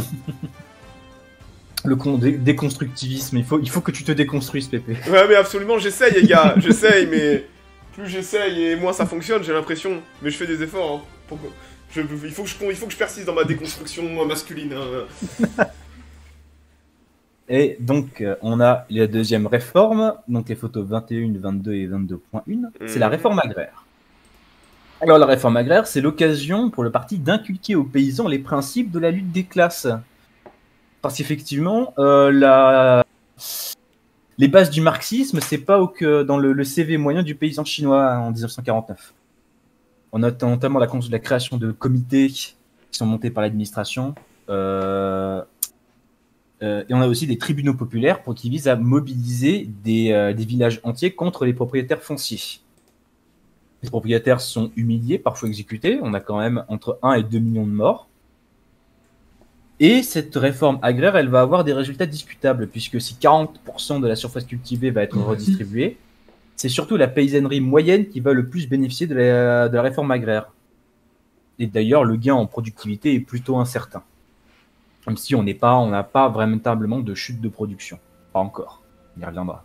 Le con dé déconstructivisme, il faut, il faut que tu te déconstruises, Pépé. Ouais, mais absolument, j'essaye, les gars, j'essaye, mais plus j'essaye et moins ça fonctionne, j'ai l'impression. Mais je fais des efforts. Hein, pour que... je, il, faut que je, il faut que je persiste dans ma déconstruction masculine. Hein. Et donc, euh, on a la deuxième réforme, donc les photos vingt et un, vingt-deux et vingt-deux point un, mmh. c'est la réforme agraire. Alors, la réforme agraire, c'est l'occasion pour le parti d'inculquer aux paysans les principes de la lutte des classes. Parce qu'effectivement, euh, la... les bases du marxisme, c'est pas au que dans le, le C V moyen du paysan chinois en dix-neuf cent quarante-neuf. On a notamment la, la création de comités qui sont montés par l'administration. Euh... Euh, et on a aussi des tribunaux populaires pour qui visent à mobiliser des, euh, des villages entiers contre les propriétaires fonciers. Les propriétaires sont humiliés, parfois exécutés. On a quand même entre un et deux millions de morts. Et cette réforme agraire, elle va avoir des résultats discutables, puisque si quarante pour cent de la surface cultivée va être redistribuée, c'est surtout la paysannerie moyenne qui va le plus bénéficier de la, de la réforme agraire. Et d'ailleurs, le gain en productivité est plutôt incertain. Même si on n'est pas, on n'a pas véritablement de chute de production. Pas encore. On y reviendra.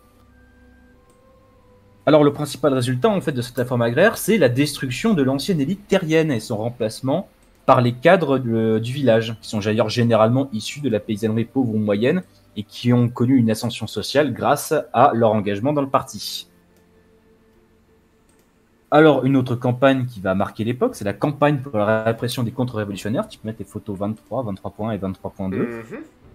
Alors, le principal résultat, en fait, de cette réforme agraire, c'est la destruction de l'ancienne élite terrienne et son remplacement par les cadres de, du village, qui sont d'ailleurs généralement issus de la paysannerie pauvre ou moyenne et qui ont connu une ascension sociale grâce à leur engagement dans le parti. Alors, une autre campagne qui va marquer l'époque, c'est la campagne pour la répression des contre-révolutionnaires. Tu peux mettre les photos vingt-trois, vingt-trois point un et vingt-trois point deux. Mmh.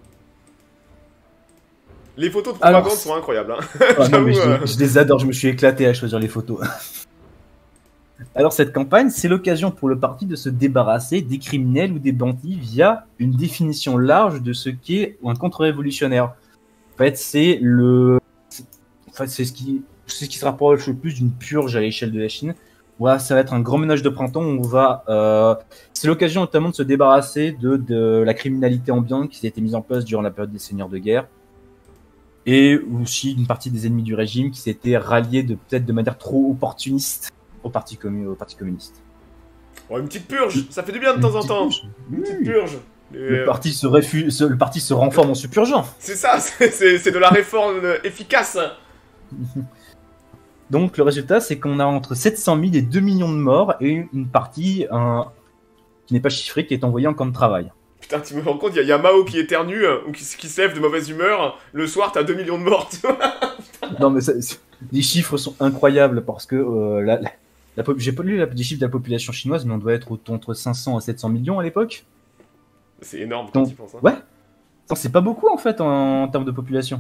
Les photos de propagande sont incroyables. Hein. Ah, non, mais je, euh... je les adore, je me suis éclaté à choisir les photos. Alors, cette campagne, c'est l'occasion pour le parti de se débarrasser des criminels ou des bandits via une définition large de ce qu'est un contre-révolutionnaire. En fait, c'est le... Enfin, c'est ce qui... c'est ce qui se rapproche le plus d'une purge à l'échelle de la Chine. Voilà, ça va être un grand ménage de printemps où on va... Euh, c'est l'occasion notamment de se débarrasser de, de la criminalité ambiante qui s'était mise en place durant la période des seigneurs de guerre. Et aussi une partie des ennemis du régime qui s'étaient ralliés de, peut-être de manière trop opportuniste au Parti, commun, au parti communiste. Oh, une petite purge, ça fait du bien de temps en temps. Purge. Une petite purge. Le, euh... parti se réfu... le parti se renforme en se purgeant. C'est ça, c'est de la réforme efficace. Donc le résultat, c'est qu'on a entre sept cent mille et deux millions de morts et une partie un... qui n'est pas chiffrée, qui est envoyée en camp de travail. Putain, tu me rends compte, il y, y a Mao qui éternue ou qui, qui se lève de mauvaise humeur. Le soir, t'as deux millions de morts, tu vois. Non, mais ça, les chiffres sont incroyables parce que euh, la, la, la, j'ai pas lu la, les chiffres de la population chinoise, mais on doit être entre cinq cents à sept cents millions à l'époque. C'est énorme quand Donc, tu penses. Hein. Ouais. C'est pas beaucoup en fait en, en termes de population.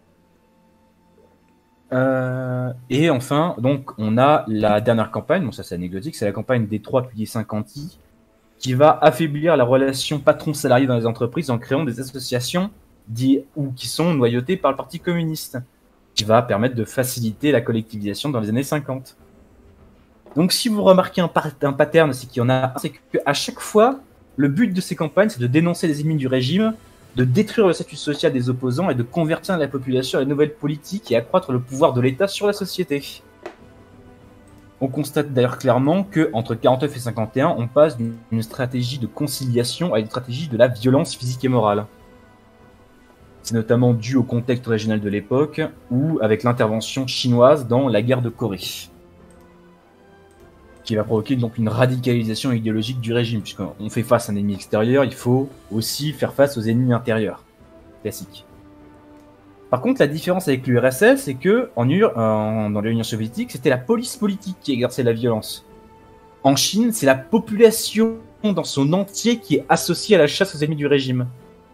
Euh, et enfin, donc, on a la dernière campagne, bon ça c'est anecdotique, c'est la campagne des trois piliers cinquante, qui va affaiblir la relation patron-salarié dans les entreprises en créant des associations ou qui sont noyautées par le Parti communiste, qui va permettre de faciliter la collectivisation dans les années cinquante. Donc si vous remarquez un, un pattern, c'est qu'il y en a un, c'est qu'à chaque fois, le but de ces campagnes, c'est de dénoncer les ennemis du régime, de détruire le statut social des opposants et de convertir la population à la nouvelle politique et accroître le pouvoir de l'État sur la société. On constate d'ailleurs clairement qu'entre quarante-neuf et cinquante et un, on passe d'une stratégie de conciliation à une stratégie de la violence physique et morale. C'est notamment dû au contexte régional de l'époque ou avec l'intervention chinoise dans la guerre de Corée, qui va provoquer donc une radicalisation idéologique du régime, puisqu'on fait face à un ennemi extérieur, il faut aussi faire face aux ennemis intérieurs. Classique. Par contre, la différence avec l'U R S S, c'est que en, en, dans l'Union soviétique, c'était la police politique qui exerçait la violence. En Chine, c'est la population dans son entier qui est associée à la chasse aux ennemis du régime.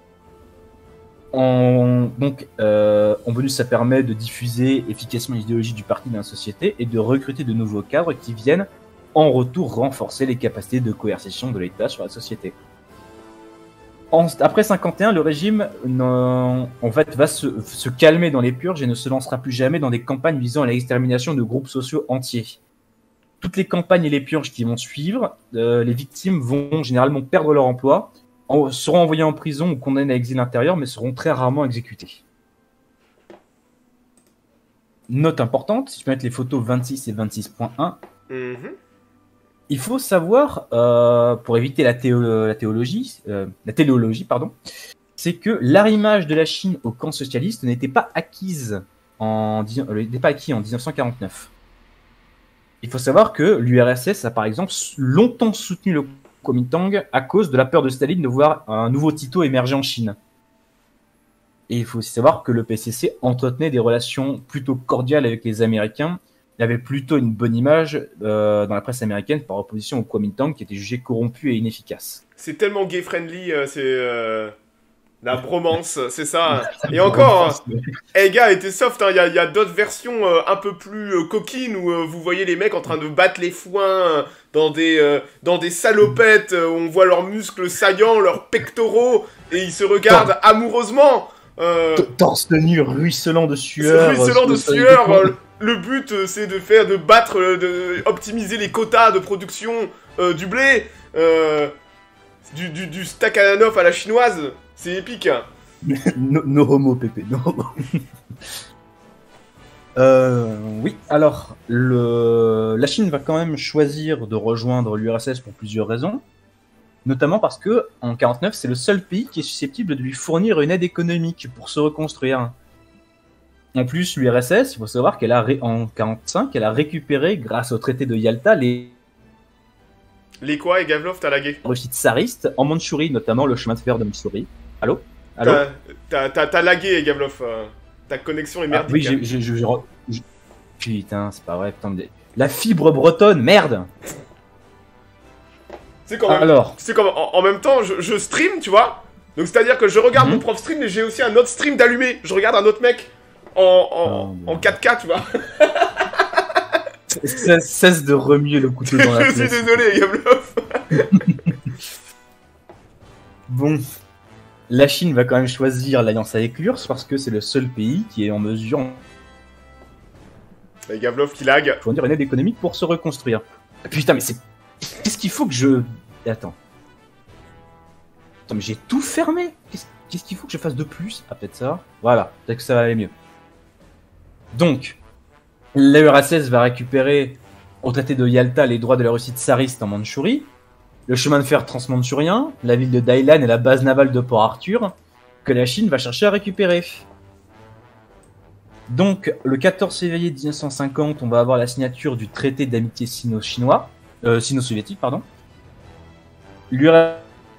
En, donc, euh, en bonus, ça permet de diffuser efficacement l'idéologie du parti dans la société et de recruter de nouveaux cadres qui viennent en retour renforcer les capacités de coercition de l'État sur la société. En, après cinquante et un, le régime en, en fait, va se, se calmer dans les purges et ne se lancera plus jamais dans des campagnes visant à l'extermination de groupes sociaux entiers. Toutes les campagnes et les purges qui vont suivre, euh, les victimes vont généralement perdre leur emploi, en, seront envoyées en prison ou condamnées à l'exil intérieur, mais seront très rarement exécutées. Note importante, si tu peux mettre les photos vingt-six et vingt-six point un, mm-hmm. Il faut savoir, euh, pour éviter la, théo la théologie, euh, la téléologie, pardon, c'est que l'arrimage de la Chine au camp socialiste n'était pas acquise en, euh, n'était pas acquis en dix-neuf cent quarante-neuf. Il faut savoir que l'U R S S a par exemple longtemps soutenu le Kuomintang à cause de la peur de Staline de voir un nouveau Tito émerger en Chine. Et il faut aussi savoir que le P C C entretenait des relations plutôt cordiales avec les Américains. Il avait plutôt une bonne image euh, dans la presse américaine par opposition au Kuomintang qui était jugé corrompu et inefficace. C'est tellement gay-friendly, euh, c'est... Euh... La bromance, c'est ça. Et encore, eh hey, gars, était soft, il hein. y a, a d'autres versions euh, un peu plus euh, coquines où euh, vous voyez les mecs en train de battre les foins euh, dans, des, euh, dans des salopettes euh, où on voit leurs muscles saillants, leurs pectoraux, et ils se regardent Tor amoureusement. Euh... Torse nu, ruisselant de sueur. Ruisselant de sueur. Euh, le but, euh, c'est de faire, de battre, euh, de optimiser les quotas de production euh, du blé, euh, du, du, du stakhanov à la chinoise. C'est épique, hein. no, no homo, Pépé, no homo. euh, oui, alors, le... la Chine va quand même choisir de rejoindre l'U R S S pour plusieurs raisons. Notamment parce que, en quarante-neuf, c'est le seul pays qui est susceptible de lui fournir une aide économique pour se reconstruire. En plus, l'U R S S, il faut savoir qu'elle a, ré... en quarante-cinq, elle a récupéré, grâce au traité de Yalta, les... Les quoi, et Gavlov, t'as lagué? Russie tsariste, en Mandchourie, notamment le chemin de fer de Mandchourie. Allô? Allô? T'as lagué, Gavlov. Euh, ta connexion est merdique. Ah, oui, j'ai... Je, je, je... Putain, c'est pas vrai. Putain, mais... La fibre bretonne, merde! C'est comme... Alors... C'est comme... En, en même temps, je, je stream, tu vois? Donc, c'est-à-dire que je regarde mm-hmm. mon prof stream, mais j'ai aussi un autre stream d'allumé. Je regarde un autre mec en, en, oh, en quatre K, tu vois? Cesse de remuer le couteau dans la Je suis désolé, Gavlov. Bon... La Chine va quand même choisir l'alliance avec l'U R S S parce que c'est le seul pays qui est en mesure de Gavlov qui lag. Fournir une aide économique pour se reconstruire. Putain, mais c'est... Qu'est-ce qu'il faut que je... Attends. Attends, mais j'ai tout fermé. Qu'est-ce qu'il faut que je fasse de plus? Ah, peut-être ça. Voilà, peut-être que ça va aller mieux. Donc, l'U R S S va récupérer au traité de Yalta les droits de la Russie tsariste en Mandchourie, le chemin de fer transmanchourien, la ville de Dailan et la base navale de Port Arthur, que la Chine va chercher à récupérer. Donc, le quatorze février mille neuf cent cinquante, on va avoir la signature du traité d'amitié sino-chinois, euh, sino-soviétique, pardon. L'U R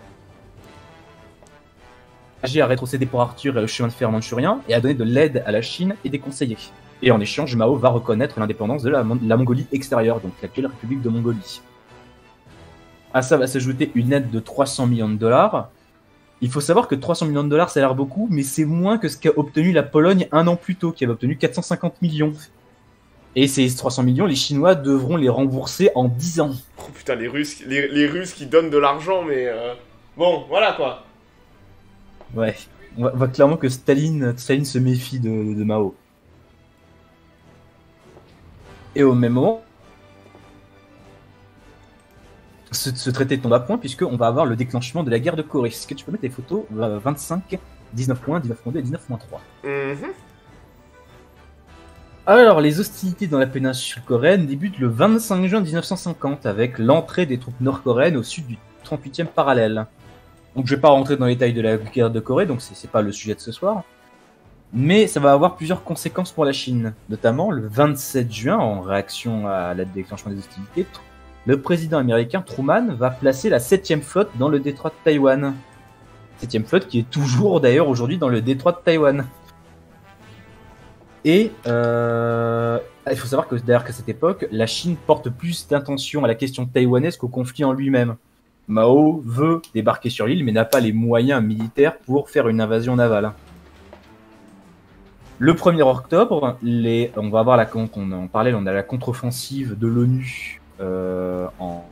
S S a rétrocédé Port Arthur et le chemin de fer manchourien et a donné de l'aide à la Chine et des conseillers. Et en échange, Mao va reconnaître l'indépendance de la, de la Mongolie extérieure, donc l'actuelle République de Mongolie. À ça va s'ajouter une aide de trois cents millions de dollars. Il faut savoir que trois cents millions de dollars, ça a l'air beaucoup, mais c'est moins que ce qu'a obtenu la Pologne un an plus tôt, qui avait obtenu quatre cent cinquante millions. Et ces trois cents millions, les Chinois devront les rembourser en dix ans. Oh putain, les Russes, les, les Russes qui donnent de l'argent, mais... Euh... Bon, voilà quoi. Ouais, on voit, on voit clairement que Staline, Staline se méfie de, de Mao. Et au même moment, Ce, ce traité tombe à point puisqu'on va avoir le déclenchement de la guerre de Corée. Est-ce que tu peux mettre les photos vingt-cinq, dix-neuf points, dix-neuf point deux et dix-neuf point trois. Mm-hmm. Alors, les hostilités dans la péninsule coréenne débutent le vingt-cinq juin mille neuf cent cinquante avec l'entrée des troupes nord-coréennes au sud du trente-huitième parallèle. Donc je vais pas rentrer dans les détails de la guerre de Corée, donc c'est pas le sujet de ce soir. Mais ça va avoir plusieurs conséquences pour la Chine. Notamment le vingt-sept juin, en réaction à la déclenchement des hostilités, le président américain Truman va placer la septième flotte dans le détroit de Taïwan. septième flotte qui est toujours d'ailleurs aujourd'hui dans le détroit de Taïwan. Et euh, il faut savoir que d'ailleurs qu'à cette époque, la Chine porte plus d'attention à la question taïwanaise qu'au conflit en lui-même. Mao veut débarquer sur l'île mais n'a pas les moyens militaires pour faire une invasion navale. Le premier octobre, les, on va avoir la, on en parlait, on a la contre-offensive de l'ONU. Euh, en...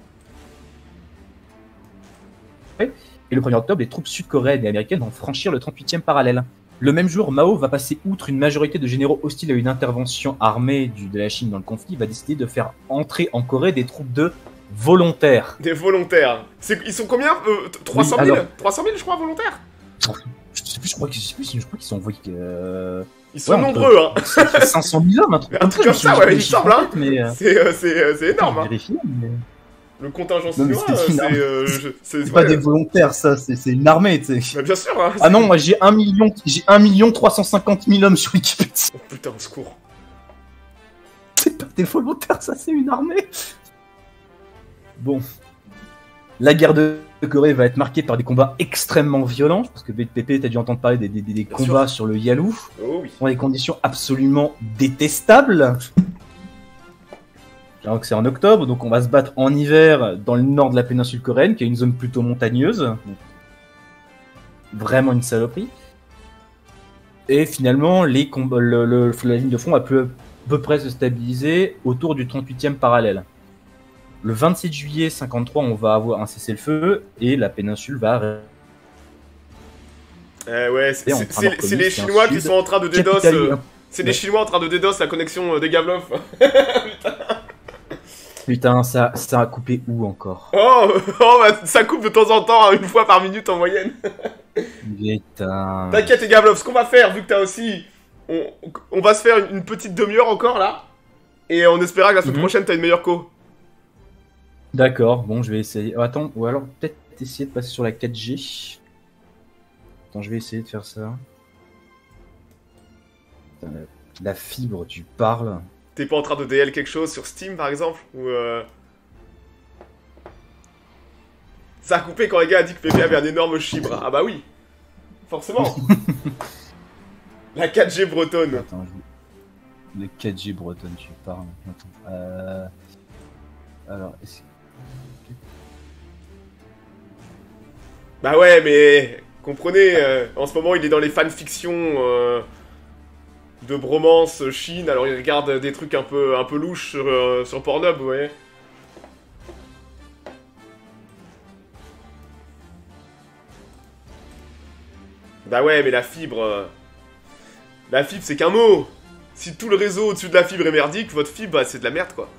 Et le premier octobre, les troupes sud-coréennes et américaines vont franchir le trente-huitième parallèle. Le même jour, Mao va passer outre une majorité de généraux hostiles à une intervention armée du, de la Chine dans le conflit. Il va décider de faire entrer en Corée des troupes de volontaires. Des volontaires. Ils sont combien euh, trois cent mille oui, alors... trois cent mille, je crois, volontaires. Je sais plus, je crois qu'ils sont envoyés... Euh... Ils sont ouais, nombreux, hein. cinq cent mille hommes, un truc, un truc comme ça, ouais, il semble, hein. Mais... C'est euh, euh, énorme, hein. Vérifier, mais... Le contingent chinois, c'est... Euh, c'est ouais, pas des volontaires, ça, c'est une armée, tu sais. Bah, bien sûr, hein. Ah non, moi j'ai un million, j'ai un million trois cent cinquante mille hommes sur Wikipédia. Oh putain, au secours. C'est pas des volontaires, ça, c'est une armée. Bon. La guerre de Corée va être marquée par des combats extrêmement violents, parce que B P P, t'as dû entendre parler des, des, des combats sûr. sur le Yalu, oh, oui. dans des conditions absolument détestables. Alors que c'est en octobre, donc on va se battre en hiver dans le nord de la péninsule coréenne, qui est une zone plutôt montagneuse. Donc, vraiment une saloperie. Et finalement, les combats, le, le, la ligne de front a pu à peu près se stabiliser autour du trente-huitième parallèle. Le vingt-sept juillet cinquante-trois, on va avoir un cessez-le-feu et la péninsule va... Eh ouais, c'est les Chinois qui sont en train de dédos... Euh, c'est les Chinois en train de dédos la connexion euh, des Gavlov. Putain, ça, ça a coupé où encore? Oh, oh bah, ça coupe de temps en temps, hein, une fois par minute en moyenne. Putain... T'inquiète les Gavlov, ce qu'on va faire, vu que t'as aussi... On, on va se faire une, une petite demi-heure encore, là. Et on espérera que la semaine mm-hmm. prochaine, t'as une meilleure co. D'accord, bon, je vais essayer. Oh, attends, ou alors peut-être essayer de passer sur la quatre G. Attends, je vais essayer de faire ça. Putain, la, la fibre, tu parles. T'es pas en train de D L quelque chose sur Steam, par exemple? Ou euh... Ça a coupé quand les gars a dit que P P avait un énorme chibre. Ah bah oui, forcément. La quatre G bretonne. Attends, je... La quatre G bretonne, tu parles. Attends. Euh... Alors, est-ce que... Bah ouais, mais comprenez, euh, en ce moment il est dans les fanfictions euh, de bromance Chine, alors il regarde des trucs un peu, un peu louches sur, euh, sur Pornhub, vous voyez. Bah ouais, mais la fibre... Euh, la fibre c'est qu'un mot. Si tout le réseau au-dessus de la fibre est merdique, votre fibre bah, c'est de la merde quoi.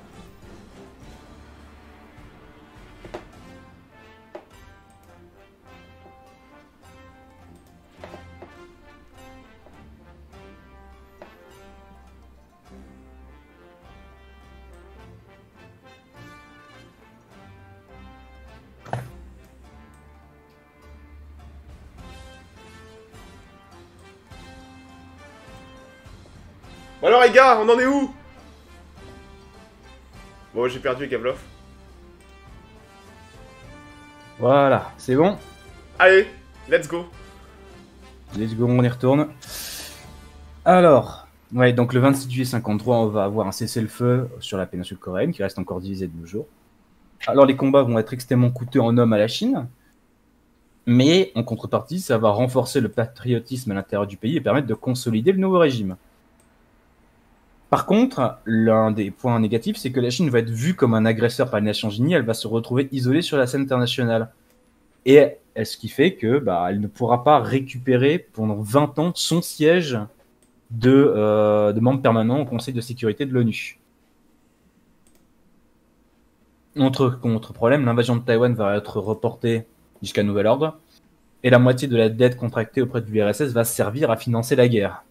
Bon alors les gars, on en est où? Bon, j'ai perdu Gavlov. Voilà, c'est bon. Allez, let's go. Let's go, on y retourne. Alors, ouais, donc le vingt-six juillet cinquante-trois, on va avoir un cessez-le-feu sur la péninsule coréenne, qui reste encore divisé de nos jours. Alors les combats vont être extrêmement coûteux en hommes à la Chine, mais en contrepartie, ça va renforcer le patriotisme à l'intérieur du pays et permettre de consolider le nouveau régime. Par contre, l'un des points négatifs, c'est que la Chine va être vue comme un agresseur par les Nations Unies, elle va se retrouver isolée sur la scène internationale. Et ce qui fait que bah, elle ne pourra pas récupérer pendant vingt ans son siège de, euh, de membre permanent au Conseil de sécurité de l'ONU. Autre contre-problème, l'invasion de Taïwan va être reportée jusqu'à nouvel ordre, et la moitié de la dette contractée auprès de l'U R S S va servir à financer la guerre.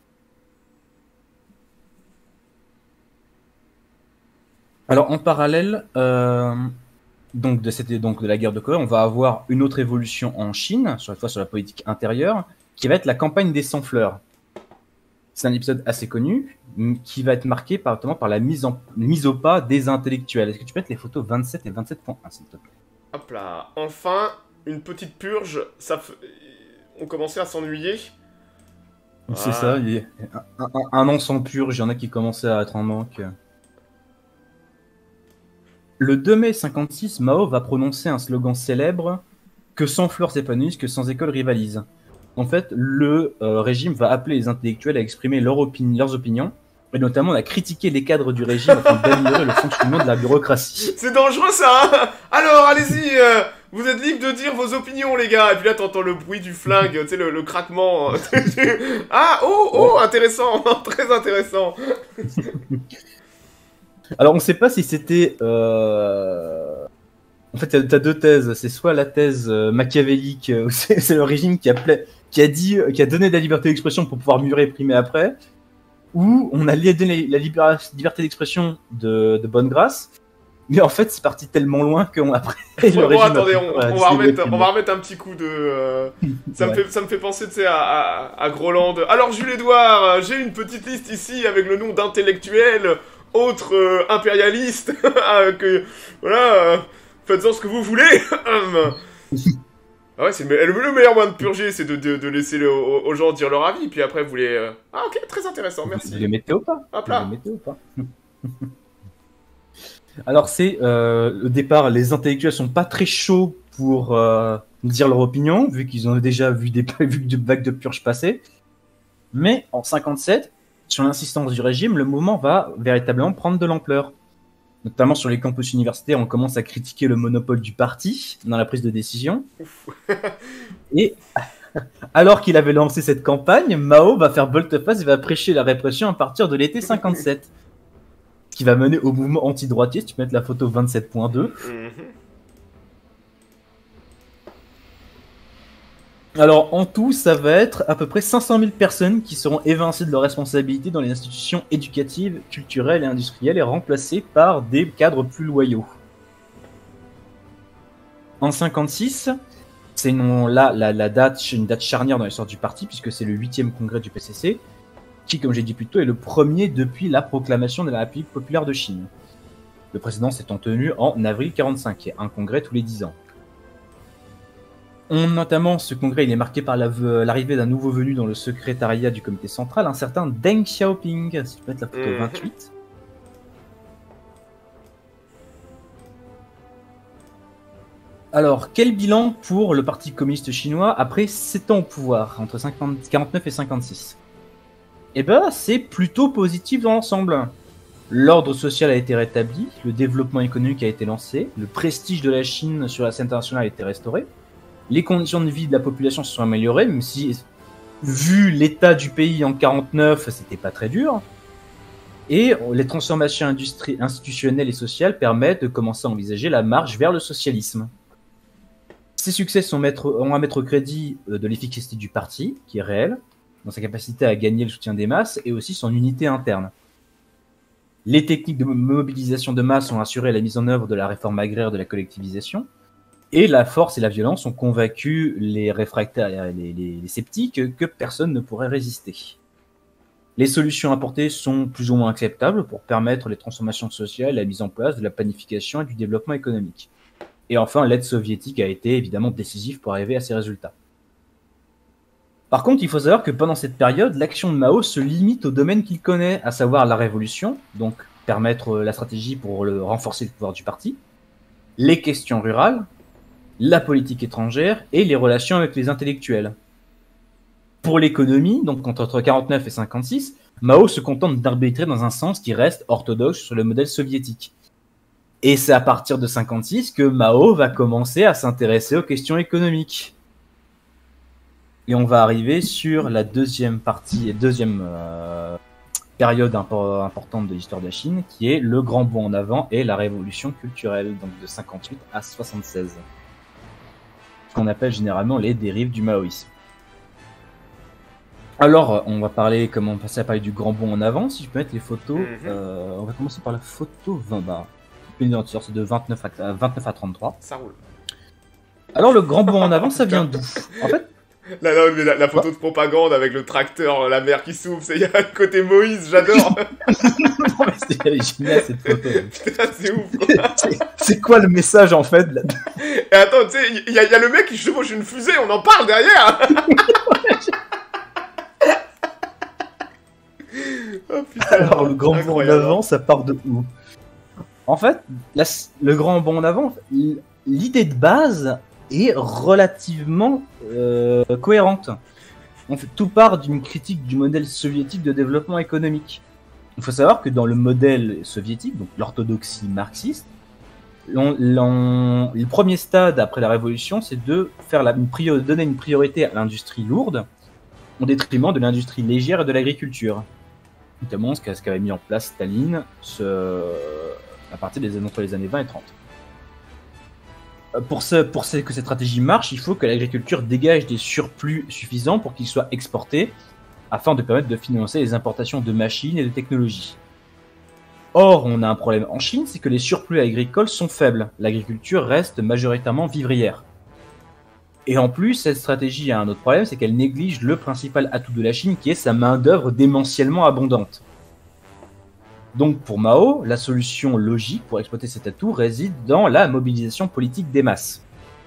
Alors en parallèle, euh, donc, de cette, donc de la guerre de Corée, on va avoir une autre évolution en Chine, cette fois sur la politique intérieure, qui va être la campagne des sans-fleurs. C'est un épisode assez connu, qui va être marqué par, notamment par la mise, en, mise au pas des intellectuels. Est-ce que tu peux mettre les photos vingt-sept et vingt-sept point un, s'il te plaît? Hop là, enfin, une petite purge, ça f... on commençait à s'ennuyer. C'est ah. ça, il y a un, un, un an sans purge, il y en a qui commençaient à être en manque. Le deux mai cinquante-six, Mao va prononcer un slogan célèbre « Que sans fleurs s'épanouissent, que sans école rivalisent ». En fait, le euh, régime va appeler les intellectuels à exprimer leur opini leurs opinions, et notamment à critiquer les cadres du régime afin d'améliorer le fonctionnement de la bureaucratie. C'est dangereux ça hein. Alors, allez-y, euh, vous êtes libre de dire vos opinions les gars. Et puis là, t'entends le bruit du flingue, tu sais, le, le craquement. Ah, oh, oh, intéressant, très intéressant. Alors, on ne sait pas si c'était... Euh... En fait, tu as deux thèses. C'est soit la thèse euh, machiavélique, où c'est le régime qui a, qui, a dit, qui a donné de la liberté d'expression pour pouvoir mieux réprimer après, ou on a donné la liberté d'expression de, de bonne grâce, mais en fait, c'est parti tellement loin qu'on après... le bon, régime attendez, on, on, va remettre, on va remettre un petit coup de... Euh, ça, ouais. me fait, ça me fait penser, tu sais, à, à, à Groland. Alors, Jules-Édouard, j'ai une petite liste ici avec le nom d'intellectuels... autre euh, impérialiste que voilà euh, faites-en ce que vous voulez. Ah ouais, c'est le, le, le meilleur moyen de purger, c'est de, de, de laisser le, aux, aux gens dire leur avis, puis après vous les... Euh... Ah ok, très intéressant, merci. Vous les mettez ou pas? Hop là. Vous les mettez ou pas? Alors c'est, euh, au départ, les intellectuels sont pas très chauds pour euh, dire leur opinion, vu qu'ils ont déjà vu des vu de vagues de purge passer. Mais en cinquante-sept, sur l'insistance du régime, le mouvement va véritablement prendre de l'ampleur. Notamment sur les campus universitaires, on commence à critiquer le monopole du parti dans la prise de décision. Et alors qu'il avait lancé cette campagne, Mao va faire volte-face et va prêcher la répression à partir de l'été cinquante-sept. Qui va mener au mouvement anti-droitier. Si tu peux mettre la photo vingt-sept point deux. Alors, en tout, ça va être à peu près cinq cent mille personnes qui seront évincées de leurs responsabilités dans les institutions éducatives, culturelles et industrielles et remplacées par des cadres plus loyaux. En cinquante-six, c'est une, là, la, la date, une date charnière dans l'histoire du parti, puisque c'est le huitième congrès du P C C, qui, comme j'ai dit plus tôt, est le premier depuis la proclamation de la République populaire de Chine. Le précédent s'étant tenu en avril quarante-cinq, et un congrès tous les dix ans. On, notamment, ce congrès il est marqué par l'arrivée d'un nouveau venu dans le secrétariat du comité central, un certain Deng Xiaoping. Si tu peux mettre la photo vingt-huit. Alors, quel bilan pour le Parti communiste chinois après sept ans au pouvoir, entre quarante-neuf et cinquante-six? Eh ben, c'est plutôt positif dans l'ensemble. L'ordre social a été rétabli, le développement économique a été lancé, le prestige de la Chine sur la scène internationale a été restauré. Les conditions de vie de la population se sont améliorées, même si, vu l'état du pays en quarante-neuf, c'était pas très dur. Et les transformations institutionnelles et sociales permettent de commencer à envisager la marche vers le socialisme. Ces succès sont, mettre, ont à mettre au crédit de l'efficacité du parti, qui est réelle, dans sa capacité à gagner le soutien des masses, et aussi son unité interne. Les techniques de mobilisation de masse ont assuré la mise en œuvre de la réforme agraire de la collectivisation. Et la force et la violence ont convaincu les réfractaires et les, les, les sceptiques que personne ne pourrait résister. Les solutions apportées sont plus ou moins acceptables pour permettre les transformations sociales et la mise en place de la planification et du développement économique. Et enfin, l'aide soviétique a été évidemment décisive pour arriver à ces résultats. Par contre, il faut savoir que pendant cette période, l'action de Mao se limite au domaine qu'il connaît, à savoir la révolution, donc permettre la stratégie pour le, renforcer le pouvoir du parti, les questions rurales, la politique étrangère et les relations avec les intellectuels. Pour l'économie, donc entre quarante-neuf et cinquante-six, Mao se contente d'arbitrer dans un sens qui reste orthodoxe sur le modèle soviétique. Et c'est à partir de cinquante-six que Mao va commencer à s'intéresser aux questions économiques. Et on va arriver sur la deuxième partie et deuxième euh, période impo- importante de l'histoire de la Chine, qui est le grand bond en avant et la révolution culturelle, donc de cinquante-huit à soixante-seize. Qu'on appelle généralement les dérives du maoïsme. Alors, on va parler, comme on passait à parler du grand bond en avant, si je peux mettre les photos, mm-hmm. euh, on va commencer par la photo vingt, bah, c'est de vingt-neuf à trente-trois. Ça roule. Alors, le grand bond en avant, ça vient d'où? En fait, Là, là, mais la, la photo de propagande avec le tracteur, la mer qui s'ouvre, il y a un côté Moïse, j'adore. C'est génial cette photo. Putain, c'est ouf. C'est quoi le message en fait là? Et attends, tu sais, il y, y a le mec qui chevauche une fusée, on en parle derrière. Oh, putain, alors le grand bond en avant, ça part de où? En fait, la, le grand bond en avant, l'idée de base est relativement euh, cohérente. En fait, tout part d'une critique du modèle soviétique de développement économique. Il faut savoir que dans le modèle soviétique, donc l'orthodoxie marxiste, l'on, l'on, le premier stade après la révolution, c'est de faire la, une priori, donner une priorité à l'industrie lourde au détriment de l'industrie légère et de l'agriculture. Notamment ce qu'avait mis en place Staline ce, à partir des entre les années vingt et trente. Pour, ce, pour ce, que cette stratégie marche, il faut que l'agriculture dégage des surplus suffisants pour qu'ils soient exportés, afin de permettre de financer les importations de machines et de technologies. Or, on a un problème en Chine, c'est que les surplus agricoles sont faibles. L'agriculture reste majoritairement vivrière. Et en plus, cette stratégie a un autre problème, c'est qu'elle néglige le principal atout de la Chine, qui est sa main-d'œuvre démentiellement abondante. Donc pour Mao, la solution logique pour exploiter cet atout réside dans la mobilisation politique des masses.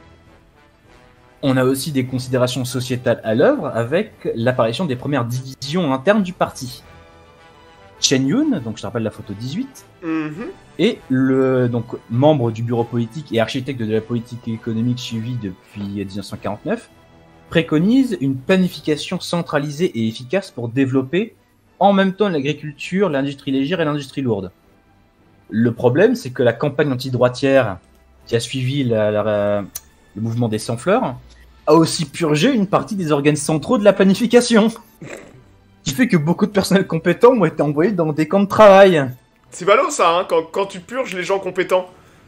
On a aussi des considérations sociétales à l'œuvre avec l'apparition des premières divisions internes du parti. Chen Yun, donc je te rappelle la photo dix-huit, Mm-hmm. est le donc membre du bureau politique et architecte de la politique économique suivie depuis dix-neuf cent quarante-neuf, préconise une planification centralisée et efficace pour développer en même temps l'agriculture, l'industrie légère et l'industrie lourde. Le problème, c'est que la campagne anti-droitière qui a suivi la, la, le mouvement des sans-fleurs a aussi purgé une partie des organes centraux de la planification. Ce qui fait que beaucoup de personnels compétents ont été envoyés dans des camps de travail. C'est ballot ça, hein, quand, quand tu purges les gens compétents.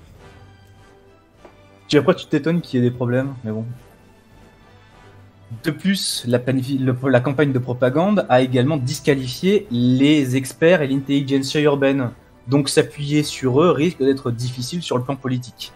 Puis après, tu t'étonnes qu'il y ait des problèmes, mais bon. De plus, la, le, la campagne de propagande a également disqualifié les experts et l'intelligentsia urbaine. Donc s'appuyer sur eux risque d'être difficile sur le plan politique.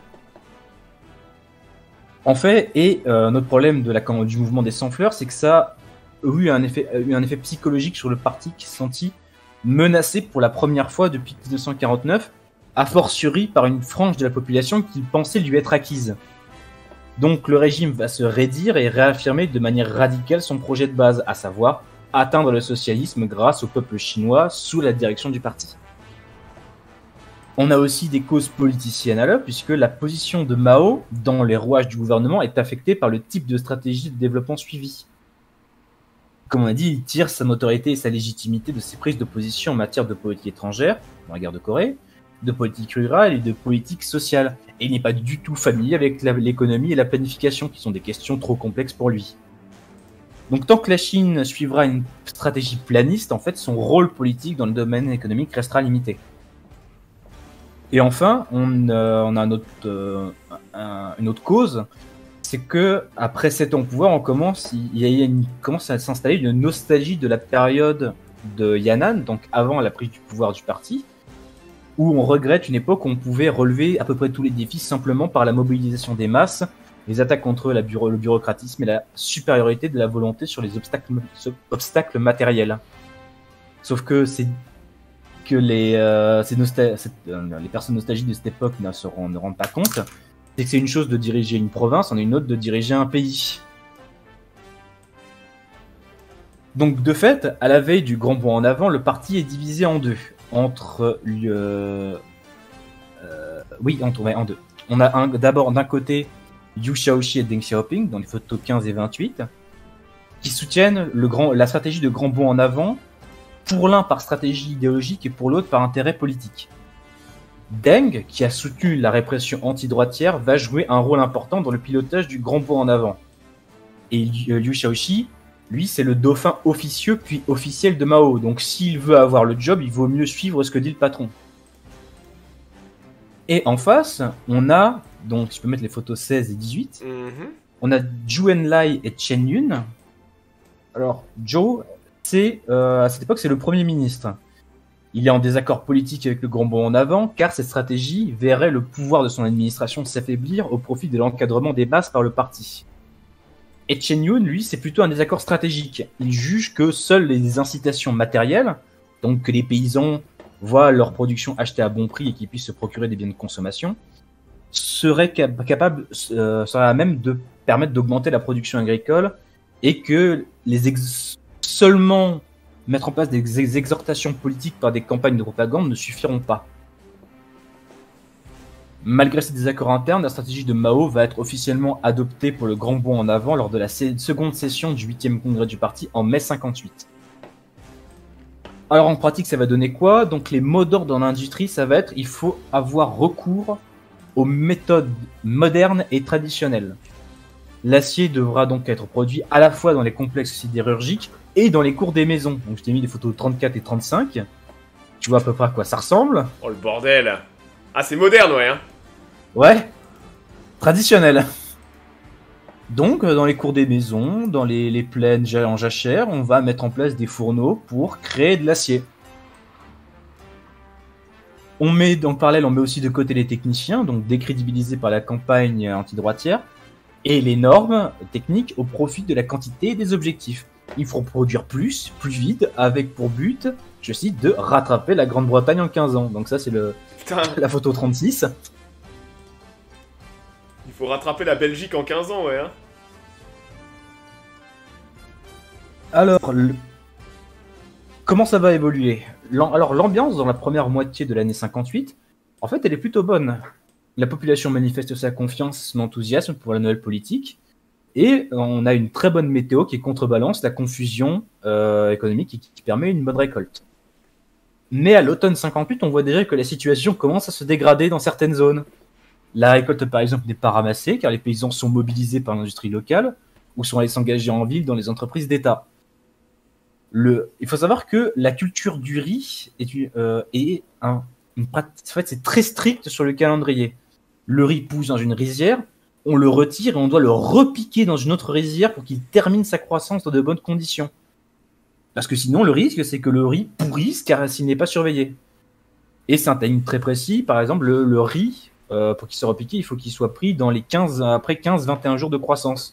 En fait, et euh, notre problème de la, du mouvement des sans-fleurs, c'est que ça a eu un effet, a eu un effet psychologique sur le parti qui s'est senti menacé pour la première fois depuis dix-neuf cent quarante-neuf, a fortiori par une frange de la population qui pensait lui être acquise. Donc le régime va se raidir et réaffirmer de manière radicale son projet de base, à savoir atteindre le socialisme grâce au peuple chinois sous la direction du parti. On a aussi des causes politiciennes à l'œuvre, puisque la position de Mao dans les rouages du gouvernement est affectée par le type de stratégie de développement suivi. Comme on a dit, il tire sa notoriété et sa légitimité de ses prises de position en matière de politique étrangère, dans la guerre de Corée, de politique rurale et de politique sociale. Et il n'est pas du tout familier avec l'économie et la planification, qui sont des questions trop complexes pour lui. Donc tant que la Chine suivra une stratégie planiste, en fait, son rôle politique dans le domaine économique restera limité. Et enfin, on, euh, on a un autre, euh, un, une autre cause, c'est que après sept ans au pouvoir, on commence, il y a une, commence à s'installer une nostalgie de la période de Yan'an, donc avant la prise du pouvoir du parti, où on regrette une époque où on pouvait relever à peu près tous les défis simplement par la mobilisation des masses, les attaques contre la bureau, le bureaucratisme et la supériorité de la volonté sur les obstacles, obstacles matériels. Sauf que c'est que les, euh, ces nostal- cette, euh, les personnes nostalgiques de cette époque ne se rendent, ne rendent pas compte, c'est que c'est une chose de diriger une province, on est une autre de diriger un pays. Donc de fait, à la veille du grand bond en avant, le parti est divisé en deux. Entre le... Euh, oui, entre, ouais, en deux. On a un, d'abord d'un côté Liu Shaoxi et Deng Xiaoping, dans les photos quinze et vingt-huit, qui soutiennent le grand, la stratégie de grand bond en avant, pour l'un par stratégie idéologique et pour l'autre par intérêt politique. Deng, qui a soutenu la répression anti-droitière, va jouer un rôle important dans le pilotage du grand bond en avant. Et Liu Shaoxi, lui, c'est le dauphin officieux puis officiel de Mao. Donc s'il veut avoir le job, il vaut mieux suivre ce que dit le patron. Et en face, on a, donc je peux mettre les photos seize et dix-huit, mm-hmm. On a Zhou Enlai et Chen Yun. Alors, Zhou, c'est, euh, à cette époque, c'est le Premier ministre. Il est en désaccord politique avec le grand bond en avant, car cette stratégie verrait le pouvoir de son administration s'affaiblir au profit de l'encadrement des masses par le parti. Et Chen Yun, lui, c'est plutôt un désaccord stratégique. Il juge que seules les incitations matérielles, donc que les paysans voient leur production achetée à bon prix et qu'ils puissent se procurer des biens de consommation, seraient cap- capables, euh, seraient à même de permettre d'augmenter la production agricole et que les ex- seulement mettre en place des ex- exhortations politiques par des campagnes de propagande ne suffiront pas. Malgré ces désaccords internes, la stratégie de Mao va être officiellement adoptée pour le grand bond en avant lors de la sé- seconde session du huitième congrès du parti en mai cinquante-huit. Alors en pratique, ça va donner quoi? Donc les mots d'ordre dans l'industrie, ça va être il faut avoir recours aux méthodes modernes et traditionnelles. L'acier devra donc être produit à la fois dans les complexes sidérurgiques et dans les cours des maisons. Donc je t'ai mis les photos trente-quatre et trente-cinq. Tu vois à peu près à quoi ça ressemble. Oh le bordel. Ah c'est moderne, ouais. Hein. Ouais, traditionnel. Donc, dans les cours des maisons, dans les, les plaines en jachère, on va mettre en place des fourneaux pour créer de l'acier. On met, en parallèle, on met aussi de côté les techniciens, donc décrédibilisés par la campagne antidroitière, et les normes techniques au profit de la quantité et des objectifs. il faut produire plus, plus vite, avec pour but, je cite, de rattraper la Grande-Bretagne en quinze ans. Donc ça, c'est le Putain, la photo trente-six. il faut rattraper la Belgique en quinze ans, ouais. Hein. Alors, le- comment ça va évoluer? L'am- Alors, l'ambiance dans la première moitié de l'année cinquante-huit, en fait, elle est plutôt bonne. La population manifeste sa confiance, son enthousiasme pour la nouvelle politique, et on a une très bonne météo qui contrebalance la confusion euh, économique et qui permet une bonne récolte. Mais à l'automne cinquante-huit, on voit déjà que la situation commence à se dégrader dans certaines zones. La récolte, par exemple, n'est pas ramassée, car les paysans sont mobilisés par l'industrie locale, ou sont allés s'engager en ville dans les entreprises d'État. Le... Il faut savoir que la culture du riz est, une- euh, est un, une pratique. En fait, c'est très strict sur le calendrier. Le riz pousse dans une rizière, on le retire et on doit le repiquer dans une autre rizière pour qu'il termine sa croissance dans de bonnes conditions. Parce que sinon, le risque, c'est que le riz pourrisse car s'il n'est pas surveillé. Et c'est un timing très précis. Par exemple, le, le riz, euh, pour qu'il soit repiqué, il faut qu'il soit pris dans les quinze, après quinze à vingt et un jours de croissance.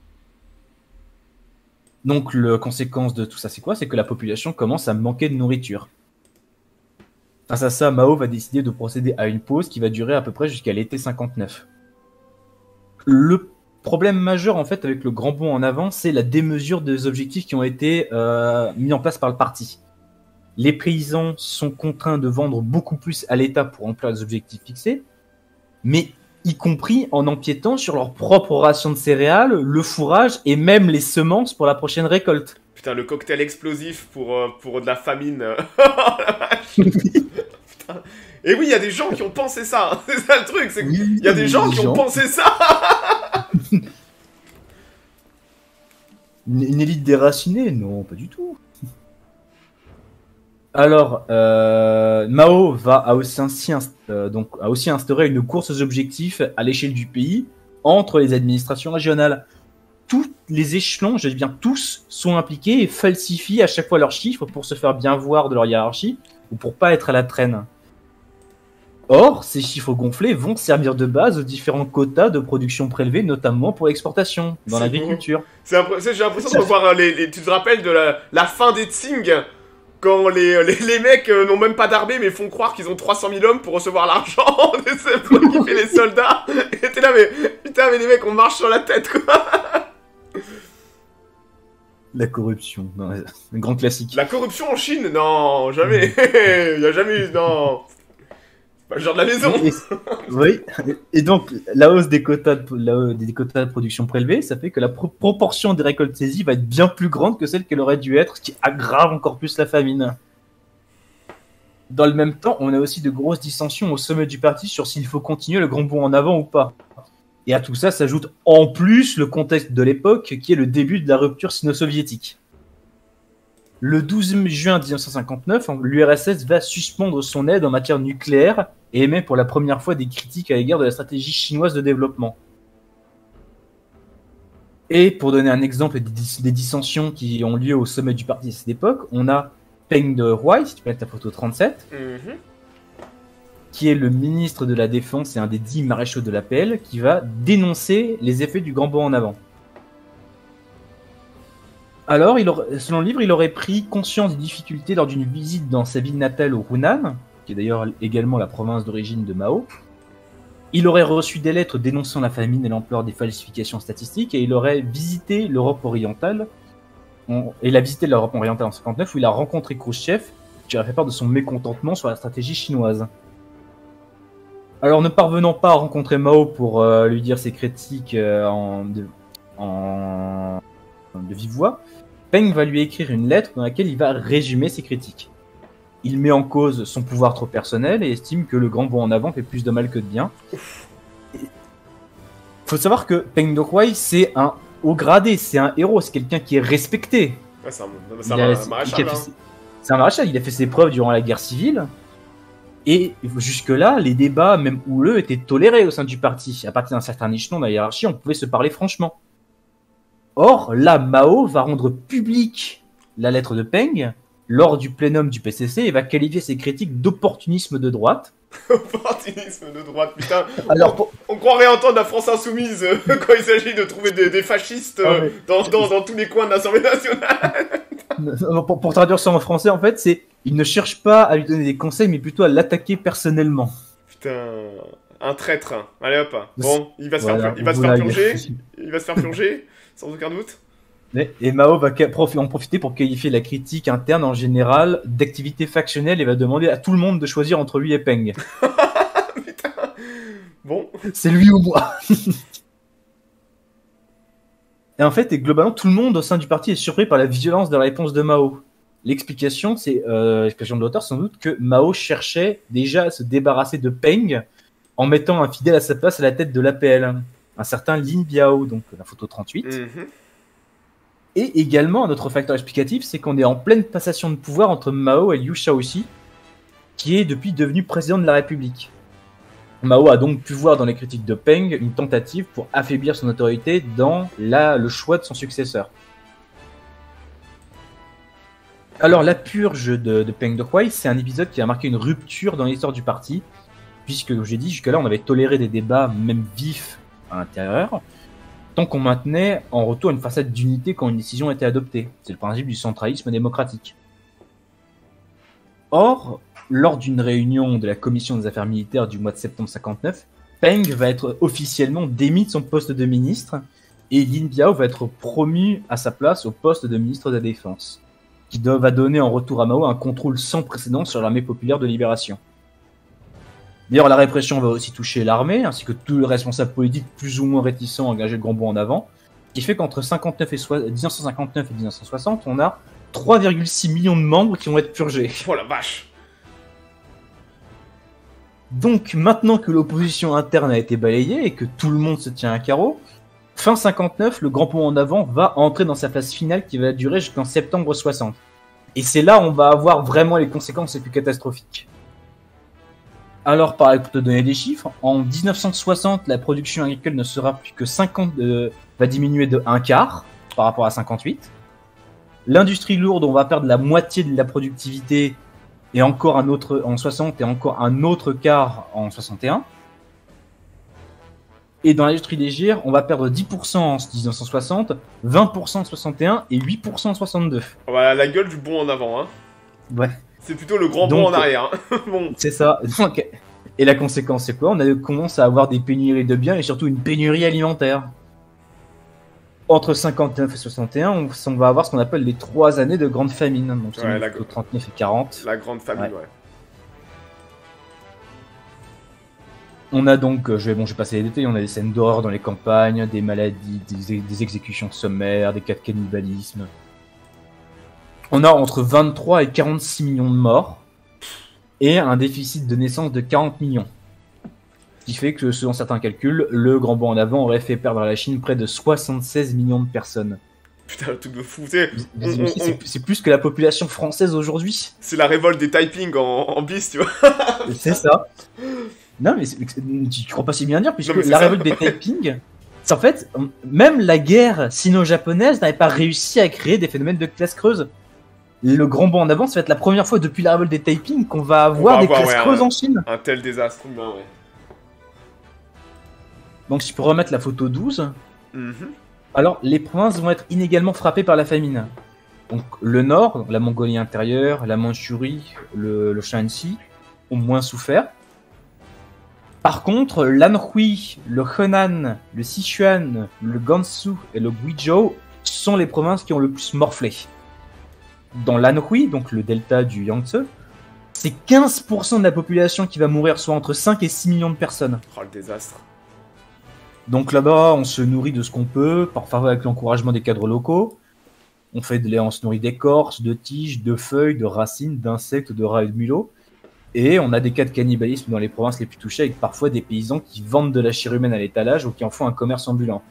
Donc, la conséquence de tout ça, c'est quoi? C'est que la population commence à manquer de nourriture. Face à ça, Mao va décider de procéder à une pause qui va durer à peu près jusqu'à l'été cinquante-neuf. Le problème majeur, en fait, avec le grand bond en avant, c'est la démesure des objectifs qui ont été euh, mis en place par le parti. Les paysans sont contraints de vendre beaucoup plus à l'État pour remplir les objectifs fixés, mais y compris en empiétant sur leur propre ration de céréales, le fourrage et même les semences pour la prochaine récolte. Putain, le cocktail explosif pour, euh, pour de la famine. euh. Oh la vache. Putain. Et oui, il y a des gens qui ont pensé ça. hein. C'est ça le truc, c'est qu'il y a des gens qui ont pensé ça. Une, une élite déracinée? Non, pas du tout. Alors, euh, Mao va a aussi, ainsi inst- euh, donc, a aussi instauré une course aux objectifs à l'échelle du pays entre les administrations régionales. Tous les échelons, je dis bien tous, sont impliqués et falsifient à chaque fois leurs chiffres pour se faire bien voir de leur hiérarchie ou pour pas être à la traîne. Or, ces chiffres gonflés vont servir de base aux différents quotas de production prélevés, notamment pour l'exportation, dans C'est l'agriculture. C'est impr- c'est- J'ai l'impression de revoir euh, les, les- Tu te rappelles de la, la fin des Tsing quand les, les, les mecs euh, n'ont même pas d'armée mais font croire qu'ils ont trois cent mille hommes pour recevoir l'argent de c'est pour équiper les soldats. Et t'es là, mais putain, mais les mecs, on marche sur la tête quoi. La corruption, non, un grand classique. La corruption en Chine, non, jamais. Il y a jamais eu, non. C'est pas le genre de la maison. Et, oui, et donc la hausse des quotas de, la hausse des quotas de production prélevés, ça fait que la pro- proportion des récoltes saisies va être bien plus grande que celle qu'elle aurait dû être, ce qui aggrave encore plus la famine. Dans le même temps, on a aussi de grosses dissensions au sommet du parti sur s'il faut continuer le grand bond en avant ou pas. Et à tout ça s'ajoute en plus le contexte de l'époque qui est le début de la rupture sino-soviétique. Le douze juin mille neuf cent cinquante-neuf, l'U R S S va suspendre son aide en matière nucléaire et émet pour la première fois des critiques à l'égard de la stratégie chinoise de développement. Et pour donner un exemple des, dis- des dissensions qui ont lieu au sommet du parti à cette époque, on a Peng Dehuai, si tu peux mettre la photo trente-sept, Mhm. qui est le ministre de la Défense et un des dix maréchaux de l'A P L, qui va dénoncer les effets du grand bond en avant. Alors, il aurait- selon le livre, il aurait pris conscience des difficultés lors d'une visite dans sa ville natale au Hunan, qui est d'ailleurs également la province d'origine de Mao. Il aurait reçu des lettres dénonçant la famine et l'ampleur des falsifications statistiques, et il aurait visité l'Europe orientale. On- Et il a visité l'Europe orientale en cinquante-neuf, où il a rencontré Khrouchtchev, qui aurait fait part de son mécontentement sur la stratégie chinoise. Alors, ne parvenant pas à rencontrer Mao pour euh, lui dire ses critiques euh, en, de, en- de vive voix, Peng va lui écrire une lettre dans laquelle il va résumer ses critiques. Il met en cause son pouvoir trop personnel et estime que le grand bond en avant fait plus de mal que de bien. Il faut savoir que Peng Dehuai, c'est un haut gradé, c'est un héros, c'est quelqu'un qui est respecté. Ouais, c'est un, c'est un Il a- mar- il maréchal, a fait hein. ses- C'est un maréchal, il a fait ses preuves durant la guerre civile. Et jusque-là, les débats, même houleux, étaient tolérés au sein du parti. À partir d'un certain échelon de la hiérarchie, on pouvait se parler franchement. Or, là, Mao va rendre publique la lettre de Peng lors du plénum du P C C et va qualifier ses critiques d'opportunisme de droite Opportunisme de droite, putain. Alors, on, pour- on croirait entendre la France insoumise euh, quand il s'agit de trouver des, des fascistes Ah, euh, mais- dans, dans, dans tous les coins de l'Assemblée nationale. non, pour, pour traduire ça en français, en fait, c'est il ne cherche pas à lui donner des conseils, mais plutôt à l'attaquer personnellement. Putain, un traître. Allez hop. Bon, il va se Voilà, faire, il va se voilà, faire il- purger. Il va se faire purger, sans aucun doute. Et et Mao va ca- profi- en profiter pour qualifier la critique interne en général d'activité factionnelle et va demander à tout le monde de choisir entre lui et Peng. Putain. Bon. C'est lui ou moi. Et en fait, et globalement, tout le monde au sein du parti est surpris par la violence de la réponse de Mao. L'explication, c'est euh, l'explication de l'auteur, sans doute, que Mao cherchait déjà à se débarrasser de Peng en mettant un fidèle à sa place à la tête de l'A P L, un certain Lin Biao, donc la photo trente-huit. Mhm. Et également, un autre facteur explicatif, c'est qu'on est en pleine passation de pouvoir entre Mao et Liu Shaoxi, qui est depuis devenu président de la République. Mao a donc pu voir dans les critiques de Peng une tentative pour affaiblir son autorité dans la, le choix de son successeur. Alors, la purge de, de Peng Dehuai, c'est un épisode qui a marqué une rupture dans l'histoire du parti, puisque, comme j'ai dit, jusque-là, on avait toléré des débats, même vifs, à l'intérieur, tant qu'on maintenait en retour une façade d'unité quand une décision était adoptée. C'est le principe du centralisme démocratique. Or, lors d'une réunion de la commission des affaires militaires du mois de septembre cinquante-neuf, Peng va être officiellement démis de son poste de ministre et Lin Biao va être promu à sa place au poste de ministre de la Défense, qui do- va donner en retour à Mao un contrôle sans précédent sur l'armée populaire de libération. D'ailleurs, la répression va aussi toucher l'armée, ainsi que tous les responsables politiques plus ou moins réticents à engager le grand bond en avant, ce qui fait qu'entre cinquante-neuf et soi- mille neuf cent cinquante-neuf et mille neuf cent soixante, on a trois virgule six millions de membres qui vont être purgés. Oh la vache. Donc, maintenant que l'opposition interne a été balayée et que tout le monde se tient à carreau, fin cinquante-neuf, le grand pont en avant va entrer dans sa phase finale qui va durer jusqu'en septembre soixante. Et c'est là où on va avoir vraiment les conséquences les plus catastrophiques. Alors, pareil, pour te donner des chiffres, en dix-neuf cent soixante, la production agricole ne sera plus que cinquante, euh, va diminuer de un quart par rapport à cinquante-huit. L'industrie lourde, on va perdre la moitié de la productivité et encore un autre en soixante et encore un autre quart en soixante et un. Et dans l'industrie légère, on va perdre dix pour cent en dix-neuf cent soixante, vingt pour cent en soixante et un et huit pour cent en soixante-deux. Oh, bah, la gueule du bond en avant, hein. Ouais, C'est plutôt le grand Donc, bond en arrière. Hein. Bon. c'est ça. Donc, et la conséquence, c'est quoi? On a commencé à avoir des pénuries de biens et surtout une pénurie alimentaire. Entre cinquante-neuf et soixante et un, on, on va avoir ce qu'on appelle les trois années de grande famine. Donc, c'est Ouais, la- plutôt trente-neuf et quarante. La grande famille, ouais. Ouais. On a donc, euh, je vais, bon, je vais passer les détails, on a des scènes d'horreur dans les campagnes, des maladies, des, des exécutions sommaires, des cas de cannibalisme. On a entre vingt-trois et quarante-six millions de morts et un déficit de naissance de quarante millions. Ce qui fait que, selon certains calculs, le grand bond en avant aurait fait perdre à la Chine près de soixante-seize millions de personnes. Putain, le truc de fou. Tu sais, Vous on- imaginez, on- c'est- C'est plus que la population française aujourd'hui. c'est la révolte des typing en, en bis, tu vois. C'est ça. Non, mais c'est- tu tu crois pas si bien dire, puisque Non, mais c'est la ça. révolte des typing, c'est en fait, même la guerre sino-japonaise n'avait pas réussi à créer des phénomènes de classe creuse. Le grand bond en avant, ça va être la première fois depuis la révolte des typing qu'on va avoir va des avoir, classes ouais, creuses un- en Chine. Un tel désastre. Ben, ouais. Donc, si tu peux remettre la photo douze, Mhm. alors les provinces vont être inégalement frappées par la famine. Donc, le nord, donc la Mongolie intérieure, la Mandchourie, le, le Shaanxi ont moins souffert. Par contre, l'Anhui, le Henan, le Sichuan, le Gansu et le Guizhou sont les provinces qui ont le plus morflé. Dans l'Anhui, donc le delta du Yangtze, c'est quinze pour cent de la population qui va mourir, soit entre cinq et six millions de personnes. Oh, le désastre. Donc là-bas, on se nourrit de ce qu'on peut, parfois avec l'encouragement des cadres locaux. On fait de, on se nourrit d'écorces, de tiges, de feuilles, de racines, d'insectes, de rats et de mulots. Et on a des cas de cannibalisme dans les provinces les plus touchées, avec parfois des paysans qui vendent de la chair humaine à l'étalage ou qui en font un commerce ambulant.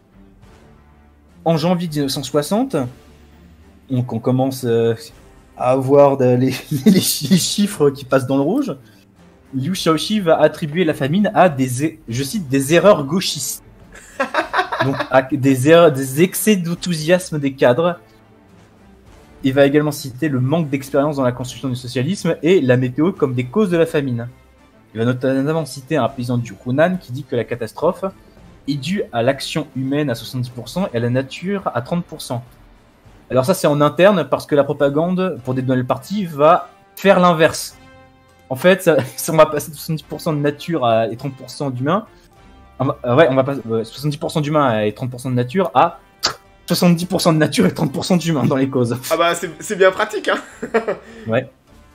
En janvier mille neuf cent soixante, donc on commence euh, à avoir de- les, les- les chiffres qui passent dans le rouge. Liu Shaoxi va attribuer la famine à des, é- je cite, des erreurs gauchistes. Donc à des, erreurs, des excès d'enthousiasme des cadres. Il va également citer le manque d'expérience dans la construction du socialisme et la météo comme des causes de la famine. Il va notamment citer un paysan du Hunan qui dit que la catastrophe est due à l'action humaine à soixante-dix pour cent et à la nature à trente pour cent. Alors ça, c'est en interne parce que la propagande, pour dédouaner le parti, va faire l'inverse. En fait, ça, si on va passer de soixante-dix pour cent de nature à, et trente pour cent d'humains, euh, ouais, on va passer euh, soixante-dix pour cent d'humains et trente pour cent de nature à soixante-dix pour cent de nature et trente pour cent d'humains dans les causes. Ah bah, c'est bien pratique, hein. Ouais.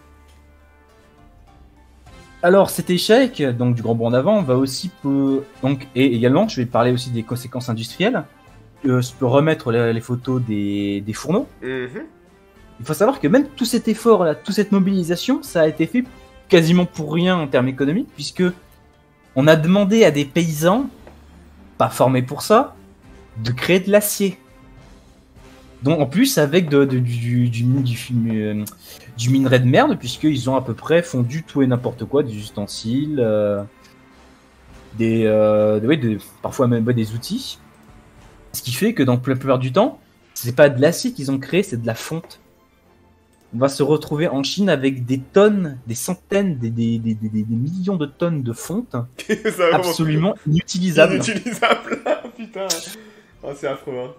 Alors cet échec, donc du grand bond en avant, va aussi peu, donc et également, je vais parler aussi des conséquences industrielles. Euh, je peux remettre les, les photos des, des fourneaux. Mm-hmm. Il faut savoir que même tout cet effort, là, toute cette mobilisation, ça a été fait quasiment pour rien en termes économiques, puisque on a demandé à des paysans, pas formés pour ça, de créer de l'acier. Donc en plus avec de, de, du, du, du, du, euh, du minerai de merde, puisqu'ils ont à peu près fondu tout et n'importe quoi, des ustensiles, euh, des, euh, ouais, de, parfois même ouais, des outils. Ce qui fait que dans la plupart du temps, c'est pas de l'acier qu'ils ont créé, c'est de la fonte. On va se retrouver en Chine avec des tonnes, des centaines, des, des, des, des, des millions de tonnes de fonte absolument inutilisables. Inutilisable. Putain, oh, c'est affreux. Hein.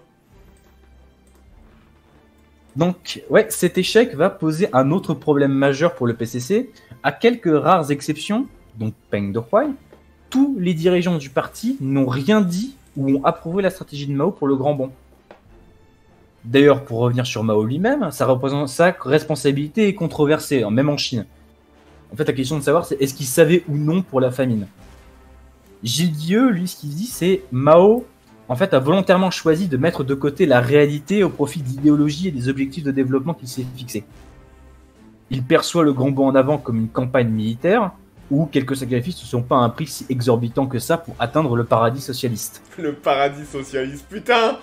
Donc, ouais, cet échec va poser un autre problème majeur pour le P C C. À quelques rares exceptions, donc Peng Dehuai, tous les dirigeants du parti n'ont rien dit ou ont approuvé la stratégie de Mao pour le grand bond. D'ailleurs, pour revenir sur Mao lui-même, sa, sa responsabilité est controversée, même en Chine. En fait, la question de savoir, c'est est-ce qu'il savait ou non pour la famine. Gilles Guilleux, lui, ce qu'il dit, c'est Mao en fait, a volontairement choisi de mettre de côté la réalité au profit de l'idéologie et des objectifs de développement qu'il s'est fixés. Il perçoit le grand bond en avant comme une campagne militaire, où quelques sacrifices ne sont pas un prix si exorbitant que ça pour atteindre le paradis socialiste. Le paradis socialiste, putain!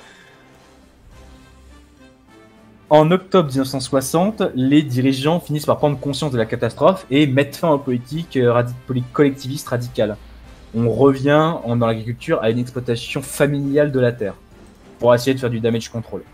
En octobre mille neuf cent soixante, les dirigeants finissent par prendre conscience de la catastrophe et mettent fin aux politiques radi- collectivistes radicales. On revient en, dans l'agriculture à une exploitation familiale de la terre pour essayer de faire du damage control.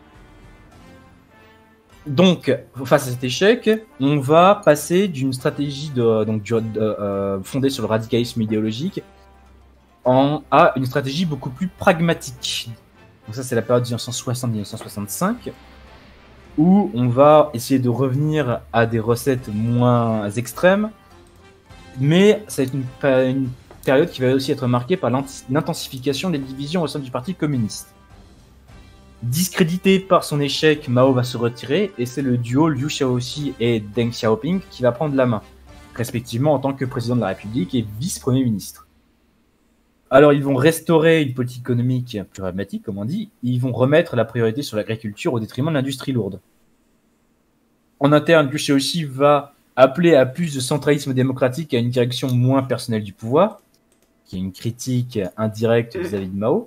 Donc, face à cet échec, on va passer d'une stratégie de, donc, de, de, euh, fondée sur le radicalisme idéologique en, à une stratégie beaucoup plus pragmatique. Donc ça, c'est la période mille neuf cent soixante à mille neuf cent soixante-cinq, où on va essayer de revenir à des recettes moins extrêmes, mais ça va être une, une période qui va aussi être marquée par l'intensification des divisions au sein du Parti communiste. Discrédité par son échec, Mao va se retirer et c'est le duo Liu Shaoxi et Deng Xiaoping qui va prendre la main, respectivement en tant que président de la République et vice-premier ministre. Alors ils vont restaurer une politique économique plus pragmatique, comme on dit, et ils vont remettre la priorité sur l'agriculture au détriment de l'industrie lourde. En interne, Liu Shaoxi va appeler à plus de centralisme démocratique et à une direction moins personnelle du pouvoir, qui est une critique indirecte vis-à-vis de Mao.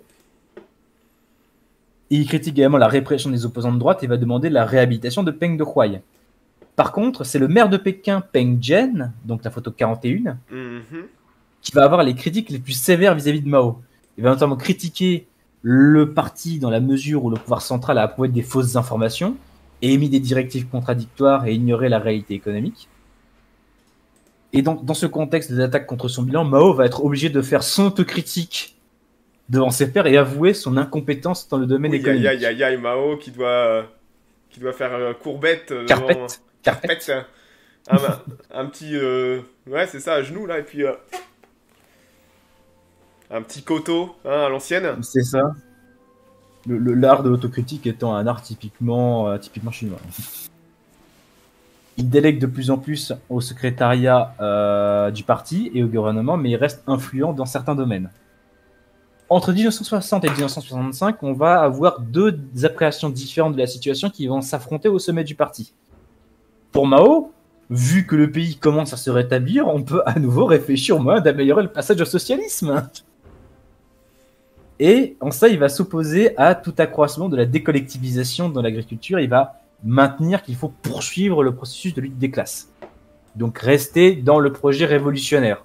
Et il critique également la répression des opposants de droite et va demander la réhabilitation de Peng Dehuai. Par contre, c'est le maire de Pékin, Peng Zhen, donc la photo quarante et un, mm-hmm. qui va avoir les critiques les plus sévères vis-à-vis de Mao. Il va notamment critiquer le parti dans la mesure où le pouvoir central a approuvé des fausses informations et émis des directives contradictoires et ignoré la réalité économique. Et donc, dans ce contexte des attaques contre son bilan, Mao va être obligé de faire son autocritique devant ses pairs et avouer son incompétence dans le domaine oui, économique. Aïe, aïe, aïe, Mao qui doit, euh, qui doit faire euh, courbette. Euh, Carpette. Devant... Carpette. Un, un, un petit... Euh... Ouais, c'est ça, à genoux, là, et puis... Euh... Un petit coteau, hein, à l'ancienne. C'est ça. Le, le, l'art de l'autocritique étant un art typiquement, euh, typiquement chinois. Il délègue de plus en plus au secrétariat euh, du parti et au gouvernement, mais il reste influent dans certains domaines. Entre dix-neuf cent soixante et dix-neuf cent soixante-cinq, on va avoir deux appréhensions différentes de la situation qui vont s'affronter au sommet du parti. Pour Mao, vu que le pays commence à se rétablir, on peut à nouveau réfléchir au moyen d'améliorer le passage au socialisme. Et en ça, il va s'opposer à tout accroissement de la décollectivisation dans l'agriculture. Il va maintenir qu'il faut poursuivre le processus de lutte des classes. Donc rester dans le projet révolutionnaire.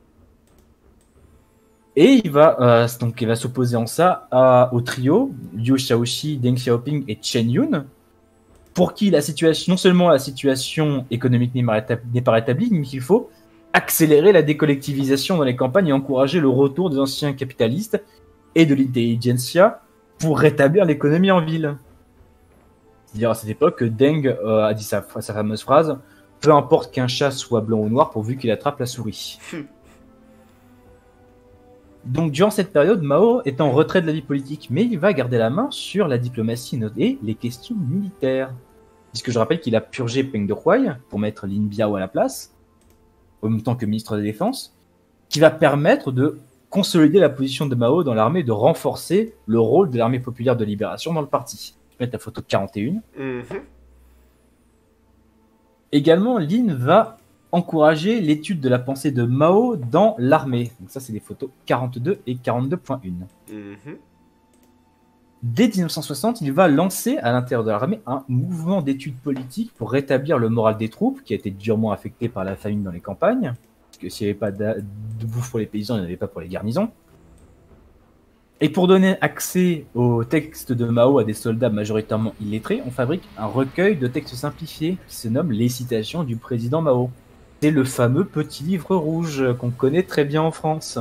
Et il va, euh, donc il va s'opposer en ça à, au trio Liu Shaoxi, Deng Xiaoping et Chen Yun, pour qui la situation, non seulement la situation économique n'est pas rétablie, mais qu'il faut accélérer la décollectivisation dans les campagnes et encourager le retour des anciens capitalistes et de l'intelligentsia pour rétablir l'économie en ville. C'est-à-dire à cette époque, Deng euh, a dit sa, sa fameuse phrase « Peu importe qu'un chat soit blanc ou noir pourvu qu'il attrape la souris ». Donc durant cette période, Mao est en retrait de la vie politique, mais il va garder la main sur la diplomatie et les questions militaires. Puisque je rappelle qu'il a purgé Peng Dehuai pour mettre Lin Biao à la place, en même temps que ministre de la Défense, qui va permettre de consolider la position de Mao dans l'armée et de renforcer le rôle de l'armée populaire de libération dans le parti. Je vais mettre la photo quarante et un. Mm-hmm. Également, Lin va encourager l'étude de la pensée de Mao dans l'armée. Donc ça, c'est les photos quarante-deux et quarante-deux point un. Mm-hmm. Dès mille neuf cent soixante, il va lancer à l'intérieur de l'armée un mouvement d'études politiques pour rétablir le moral des troupes, qui a été durement affecté par la famine dans les campagnes, parce que s'il n'y avait pas de bouffe pour les paysans, il n'y en avait pas pour les garnisons. Et pour donner accès aux textes de Mao à des soldats majoritairement illettrés, on fabrique un recueil de textes simplifiés qui se nomme Les citations du président Mao. C'est le fameux petit livre rouge qu'on connaît très bien en France.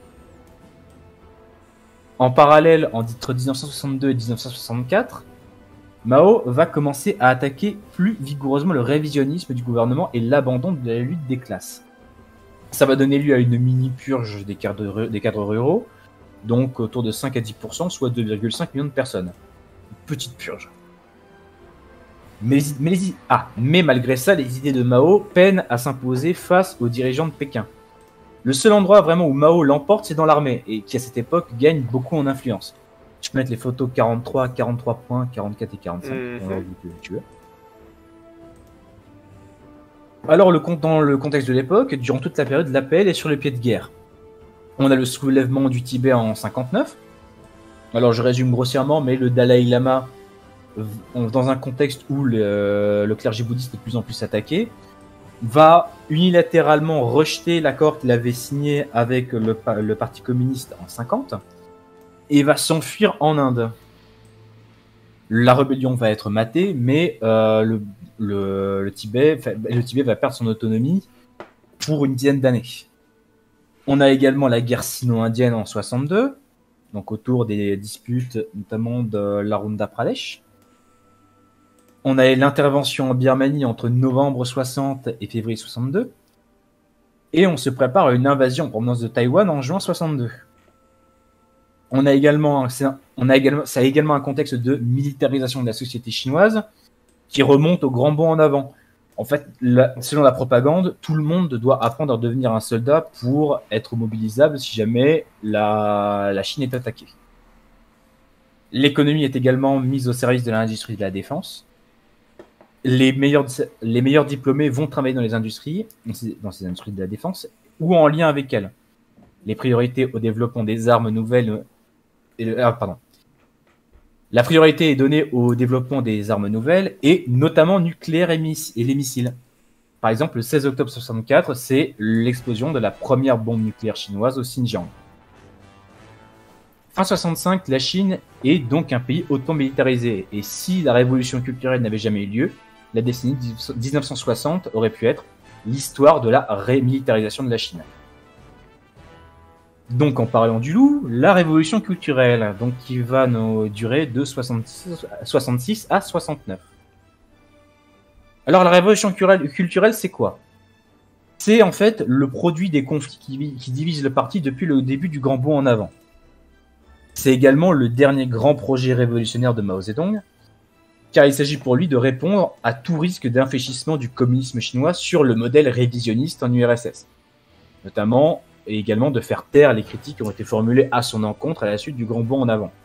En parallèle, entre dix-neuf cent soixante-deux et dix-neuf cent soixante-quatre, Mao va commencer à attaquer plus vigoureusement le révisionnisme du gouvernement et l'abandon de la lutte des classes. Ça va donner lieu à une mini-purge des cadres, des cadres ruraux, donc autour de cinq à dix pour cent, soit deux virgule cinq millions de personnes. Une petite purge. Mais, mais, les, ah, mais malgré ça, les idées de Mao peinent à s'imposer face aux dirigeants de Pékin. Le seul endroit vraiment où Mao l'emporte, c'est dans l'armée, et qui à cette époque gagne beaucoup en influence. Je peux mettre les photos quarante-trois, quarante-trois points, quarante-quatre et quarante-cinq, mm-hmm. On va vous tu veux. Alors, le, dans le contexte de l'époque, durant toute la période, l'appel est sur le pied de guerre. On a le soulèvement du Tibet en cinquante-neuf. Alors, je résume grossièrement, mais le Dalai Lama, dans un contexte où le, le clergé bouddhiste est de plus en plus attaqué, va unilatéralement rejeter l'accord qu'il avait signé avec le, le Parti communiste en cinquante et va s'enfuir en Inde. La rébellion va être matée, mais euh, le, le, le, Tibet, le Tibet va perdre son autonomie pour une dizaine d'années. On a également la guerre sino-indienne en soixante-deux, donc autour des disputes notamment de l'Arunta Pradesh. On a l'intervention en Birmanie entre novembre soixante et février soixante-deux. Et on se prépare à une invasion en provenance de Taïwan en juin soixante-deux. On a également, on a également, ça a également un contexte de militarisation de la société chinoise qui remonte au grand bond en avant. En fait, la, selon la propagande, tout le monde doit apprendre à devenir un soldat pour être mobilisable si jamais la, la Chine est attaquée. L'économie est également mise au service de l'industrie de la défense. Les meilleurs, les meilleurs diplômés vont travailler dans les industries, dans ces industries de la défense, ou en lien avec elles. Les priorités au développement des armes nouvelles... Et, ah, pardon. La priorité est donnée au développement des armes nouvelles, et notamment nucléaires et, miss- et les missiles. Par exemple, le seize octobre soixante-quatre, c'est l'explosion de la première bombe nucléaire chinoise au Xinjiang. Fin soixante-cinq, la Chine est donc un pays hautement militarisé, et si la révolution culturelle n'avait jamais eu lieu, la décennie dix-neuf cent soixante aurait pu être l'histoire de la rémilitarisation de la Chine. Donc en parlant du loup, la révolution culturelle, donc qui va nous durer de soixante-six à soixante-neuf. Alors la révolution culturelle, c'est quoi? C'est en fait le produit des conflits qui, qui divisent le parti depuis le début du grand bond en avant. C'est également le dernier grand projet révolutionnaire de Mao Zedong, car il s'agit pour lui de répondre à tout risque d'infléchissement du communisme chinois sur le modèle révisionniste en U R S S. Notamment, et également de faire taire les critiques qui ont été formulées à son encontre à la suite du grand bond en avant.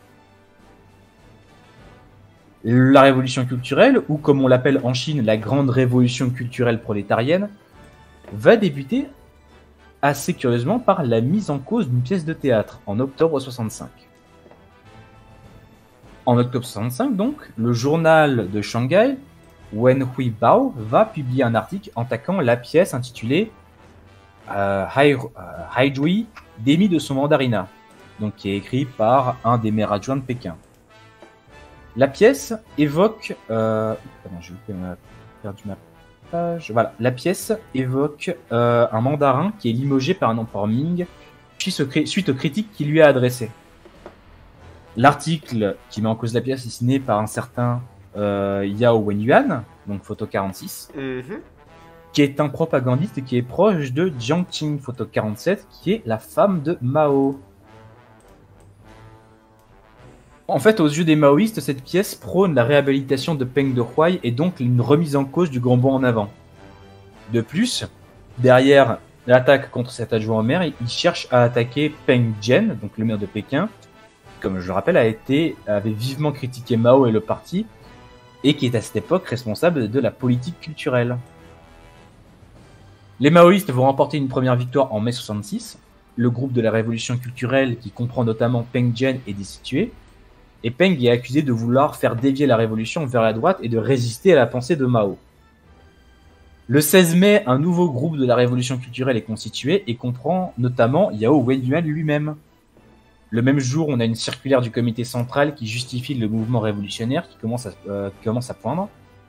La révolution culturelle, ou comme on l'appelle en Chine, la grande révolution culturelle prolétarienne, va débuter assez curieusement par la mise en cause d'une pièce de théâtre en octobre soixante-cinq. En octobre soixante-cinq, donc, le journal de Shanghai, Wenhui Bao, va publier un article attaquant la pièce intitulée euh, Haidui, démis de son mandarinat, donc qui est écrit par un des maires adjoints de Pékin. La pièce évoque... Euh... Pardon, j'ai perdu ma page. Voilà, la pièce évoque euh, un mandarin qui est limogé par un empereur Ming suite aux critiques qu'il lui a adressées. L'article qui met en cause la pièce est signé par un certain euh, Yao Wenyuan, donc photo quarante-six, mm-hmm. qui est un propagandiste qui est proche de Jiang Qing, photo quarante-sept, qui est la femme de Mao. En fait, aux yeux des maoïstes, cette pièce prône la réhabilitation de Peng Dehuai et donc une remise en cause du grand bond en avant. De plus, derrière l'attaque contre cet adjoint au maire, il cherche à attaquer Peng Jian, donc le maire de Pékin, qui, comme je le rappelle, a été, avait vivement critiqué Mao et le parti, et qui est à cette époque responsable de la politique culturelle. Les maoïstes vont remporter une première victoire en mai soixante-six. Le groupe de la révolution culturelle, qui comprend notamment Peng Jian, est destitué. Et Peng est accusé de vouloir faire dévier la révolution vers la droite et de résister à la pensée de Mao. Le seize mai, un nouveau groupe de la révolution culturelle est constitué et comprend notamment Yao Wenyuan lui-même. Le même jour, on a une circulaire du comité central qui justifie le mouvement révolutionnaire qui commence à, euh, qui commence à poindre.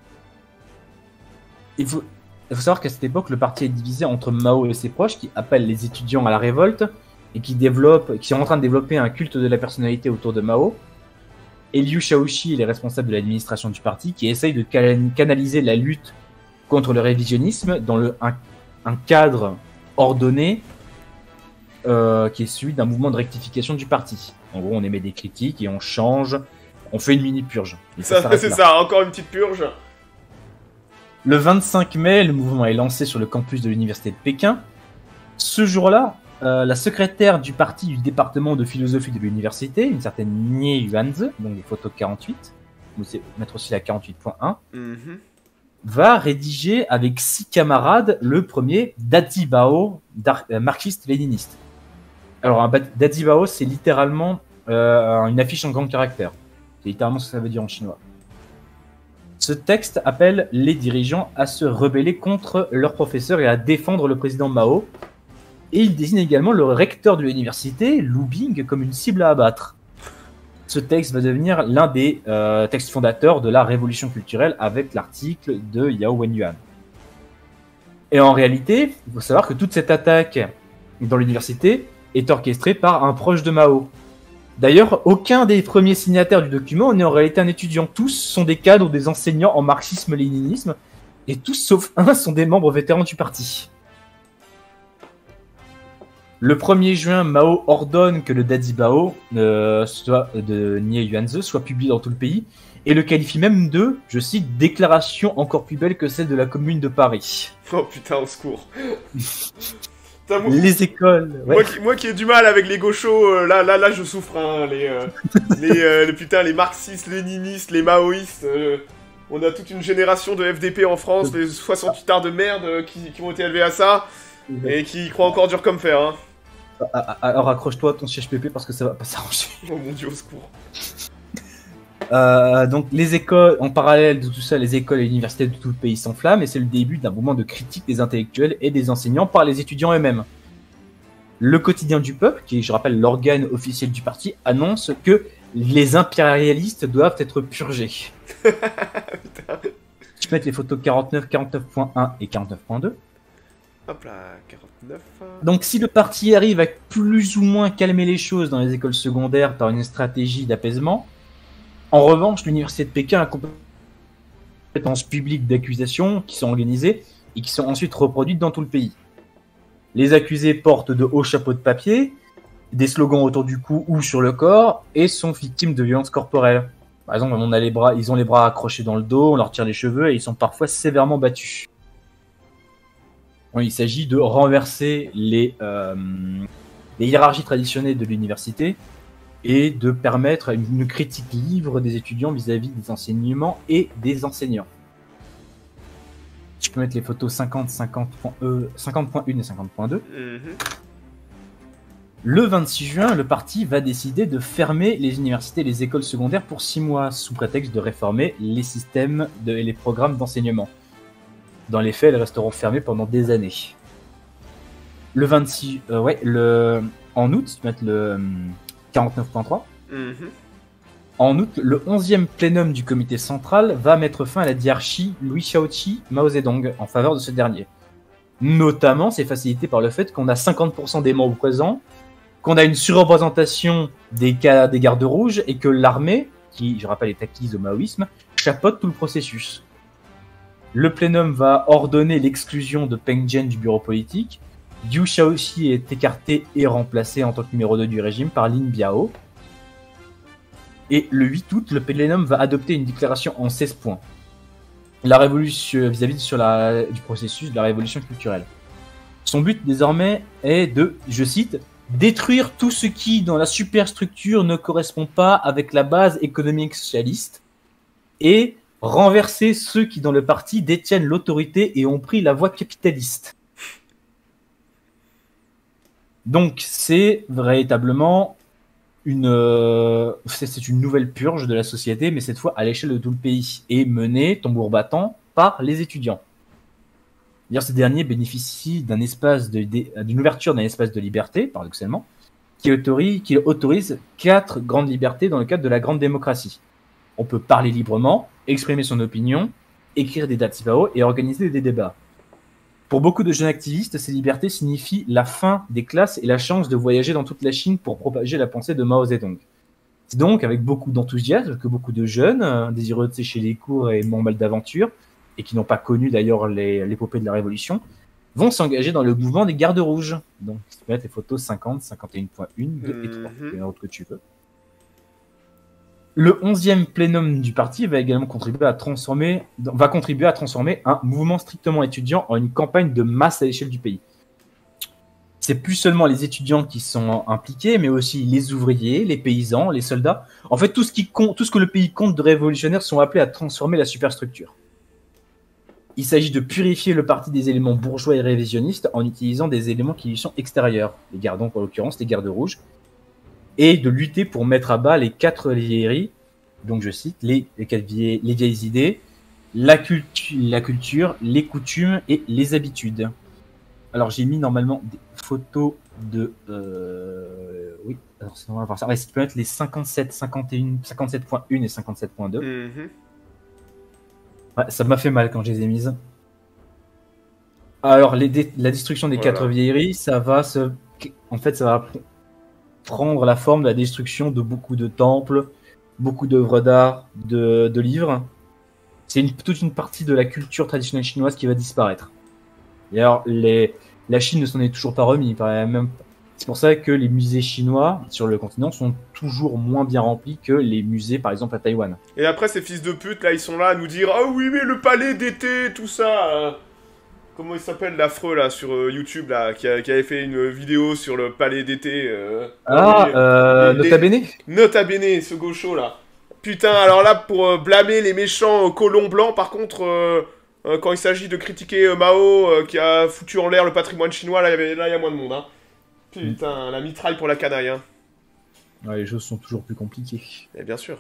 Il faut, il faut savoir qu'à cette époque, le parti est divisé entre Mao et ses proches qui appellent les étudiants à la révolte et qui, développent, qui sont en train de développer un culte de la personnalité autour de Mao. Et Liu Shaoxi est les responsables de l'administration du parti qui essaye de canaliser la lutte contre le révisionnisme dans le, un, un cadre ordonné euh, qui est celui d'un mouvement de rectification du parti. En gros, on émet des critiques et on change, on fait une mini-purge. Ça, ça c'est ça, encore une petite purge. Le vingt-cinq mai, le mouvement est lancé sur le campus de l'université de Pékin. Ce jour-là, Euh, la secrétaire du parti du département de philosophie de l'université, une certaine Nie Yuanzi, donc des photos quarante-huit, vous pouvez mettre aussi la quarante-huit point un, mm-hmm. va rédiger avec six camarades le premier Dadibao euh, marxiste-léniniste. Alors un Dadibao, c'est littéralement euh, une affiche en grand caractère. C'est littéralement ce que ça veut dire en chinois. Ce texte appelle les dirigeants à se rebeller contre leur professeur et à défendre le président Mao. Et il désigne également le recteur de l'université, Lu Bing, comme une cible à abattre. Ce texte va devenir l'un des euh, textes fondateurs de la révolution culturelle avec l'article de Yao Wenyuan. Et en réalité, il faut savoir que toute cette attaque dans l'université est orchestrée par un proche de Mao. D'ailleurs, aucun des premiers signataires du document n'est en réalité un étudiant. Tous sont des cadres ou des enseignants en marxisme-léninisme, et tous sauf un sont des membres vétérans du parti. Le premier juin, Mao ordonne que le Dadibao euh, soit, de Nie Yuanzi soit publié dans tout le pays et le qualifie même de, je cite, déclaration encore plus belle que celle de la Commune de Paris. Oh putain, au secours. Putain, moi, les écoles. Ouais. Moi, qui, moi qui ai du mal avec les gauchos, euh, là, là, là, je souffre. Hein, les, euh, les, euh, les, putain, les marxistes, léninistes, les maoïstes. Euh, on a toute une génération de F D P en France, les soixante-huit arts de merde euh, qui, qui ont été élevés à ça. Et qui croit encore dur comme fer, hein. Alors accroche-toi à ton siège P P parce que ça va pas s'arranger. Oh mon dieu, au secours. Euh, donc les écoles, en parallèle de tout ça, les écoles et l'université de tout le pays s'enflamment et c'est le début d'un mouvement de critique des intellectuels et des enseignants par les étudiants eux-mêmes. Le quotidien du peuple, qui est, je rappelle, l'organe officiel du parti, annonce que les impérialistes doivent être purgés. Putain. Je peux mettre les photos quarante-neuf, quarante-neuf point un et quarante-neuf point deux. Hop là, quarante-neuf. Donc si le parti arrive à plus ou moins calmer les choses dans les écoles secondaires par une stratégie d'apaisement, en revanche, l'université de Pékin a compétences publiques d'accusations qui sont organisées et qui sont ensuite reproduites dans tout le pays. Les accusés portent de hauts chapeaux de papier, des slogans autour du cou ou sur le corps et sont victimes de violences corporelles. Par exemple, on a les bras, ils ont les bras accrochés dans le dos, on leur tire les cheveux et ils sont parfois sévèrement battus. Il s'agit de renverser les, euh, les hiérarchies traditionnelles de l'université et de permettre une critique libre des étudiants vis-à-vis des enseignements et des enseignants. Je peux mettre les photos cinquante, cinquante point un et cinquante point deux. Mm-hmm. Le vingt-six juin, le parti va décider de fermer les universités et les écoles secondaires pour six mois, sous prétexte de réformer les systèmes de, et les programmes d'enseignement. Dans les faits, elles resteront fermées pendant des années. Le vingt-six... Euh, ouais, le... En août, tu peux mettre le quarante-neuf point trois. Mm-hmm. En août, le onzième plénum du comité central va mettre fin à la diarchie Louis Shaoqi Mao Zedong en faveur de ce dernier. Notamment, c'est facilité par le fait qu'on a cinquante pour cent des membres présents, qu'on a une surreprésentation des, des gardes rouges et que l'armée, qui, je rappelle, est acquise au maoïsme, chapeaute tout le processus. Le plénum va ordonner l'exclusion de Peng Jian du bureau politique. Liu Shaoqi est écarté et remplacé en tant que numéro deux du régime par Lin Biao. Et le huit août, le plénum va adopter une déclaration en seize points. La révolution vis-à-vis sur la, du processus de la révolution culturelle. Son but désormais est de, je cite, détruire tout ce qui, dans la superstructure, ne correspond pas avec la base économique socialiste et renverser ceux qui, dans le parti, détiennent l'autorité et ont pris la voie capitaliste. Donc, c'est véritablement une, euh, c'est une nouvelle purge de la société, mais cette fois à l'échelle de tout le pays, et menée, tambour battant, par les étudiants. D'ailleurs, ces derniers bénéficient d'un espace de, d'une ouverture d'un espace de liberté, paradoxalement, qui autorise, qui autorise quatre grandes libertés dans le cadre de la grande démocratie. On peut parler librement, exprimer son opinion, écrire des datsibao et organiser des débats. Pour beaucoup de jeunes activistes, ces libertés signifient la fin des classes et la chance de voyager dans toute la Chine pour propager la pensée de Mao Zedong. C'est donc avec beaucoup d'enthousiasme que beaucoup de jeunes, euh, désireux de sécher les cours et en mal d'aventure, et qui n'ont pas connu d'ailleurs les, l'épopée de la Révolution, vont s'engager dans le mouvement des gardes rouges. Donc, tu peux mettre les photos cinquante, cinquante et un point un, deux et trois, Mm-hmm. l'autre que tu veux. Le onzième plénum du parti va également contribuer à transformer, va contribuer à transformer un mouvement strictement étudiant en une campagne de masse à l'échelle du pays. C'est plus seulement les étudiants qui sont impliqués, mais aussi les ouvriers, les paysans, les soldats. En fait, tout ce, qui compte, tout ce que le pays compte de révolutionnaires sont appelés à transformer la superstructure. Il s'agit de purifier le parti des éléments bourgeois et révisionnistes en utilisant des éléments qui lui sont extérieurs, les gardes, en l'occurrence les gardes rouges, et de lutter pour mettre à bas les quatre vieilleries, donc je cite, les, les, quatre vieilles, les vieilles idées, la, cultu la culture, les coutumes et les habitudes. Alors j'ai mis normalement des photos de... Euh, oui, alors on va voir ça. Ouais, si tu peux mettre les cinquante-sept, cinquante et un, cinquante-sept point un et cinquante-sept point deux. Mm-hmm. Ouais, ça m'a fait mal quand je les ai mises. Alors les dé la destruction des voilà. quatre vieilleries, ça va se... En fait, ça va prendre la forme de la destruction de beaucoup de temples, beaucoup d'œuvres d'art, de, de livres. C'est une, toute une partie de la culture traditionnelle chinoise qui va disparaître. Et alors, les, la Chine ne s'en est toujours pas remis. Même, c'est pour ça que les musées chinois sur le continent sont toujours moins bien remplis que les musées, par exemple, à Taïwan. Et après, ces fils de pute, là, ils sont là à nous dire « Ah oui, mais le palais d'été, tout ça euh... !» Comment il s'appelle, l'affreux, là, sur euh, YouTube, là, qui, a, qui avait fait une vidéo sur le palais d'été euh... Ah, euh, les, Nota Bene Nota Bene, ce gaucho, là. Putain, alors là, pour euh, blâmer les méchants euh, colons blancs, par contre, euh, euh, quand il s'agit de critiquer euh, Mao, euh, qui a foutu en l'air le patrimoine chinois, là, il y a moins de monde, hein. Putain, mmh. La mitraille pour la canaille, hein. Ouais, les choses sont toujours plus compliquées. Et bien sûr.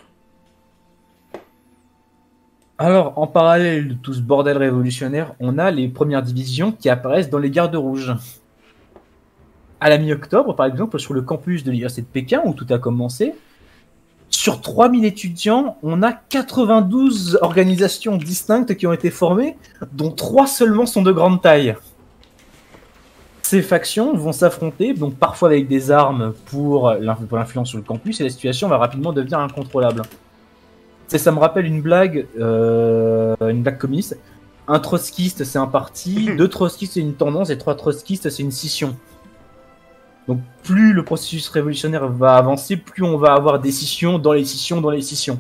Alors, en parallèle de tout ce bordel révolutionnaire, on a les premières divisions qui apparaissent dans les gardes rouges. À la mi-octobre, par exemple, sur le campus de l'université de Pékin, où tout a commencé, sur trois mille étudiants, on a quatre-vingt-douze organisations distinctes qui ont été formées, dont trois seulement sont de grande taille. Ces factions vont s'affronter, donc parfois avec des armes pour l'influence sur le campus, et la situation va rapidement devenir incontrôlable. Ça me rappelle une blague, euh, une blague communiste. Un trotskiste, c'est un parti, deux trotskistes, c'est une tendance, et trois trotskistes, c'est une scission. Donc plus le processus révolutionnaire va avancer, plus on va avoir des scissions dans les scissions dans les scissions.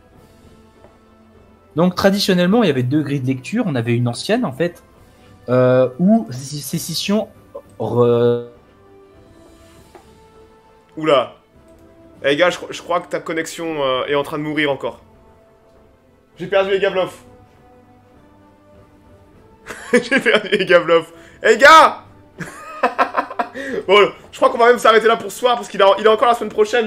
Donc traditionnellement, il y avait deux grilles de lecture. On avait une ancienne, en fait, euh, où ces scissions... Re... Oula. Eh hey gars, je, je crois que ta connexion euh, est en train de mourir encore. J'ai perdu les Gavlov. J'ai perdu les Gavlov. Eh hey gars. Bon, je crois qu'on va même s'arrêter là pour ce soir parce qu'il a, il est encore la semaine prochaine.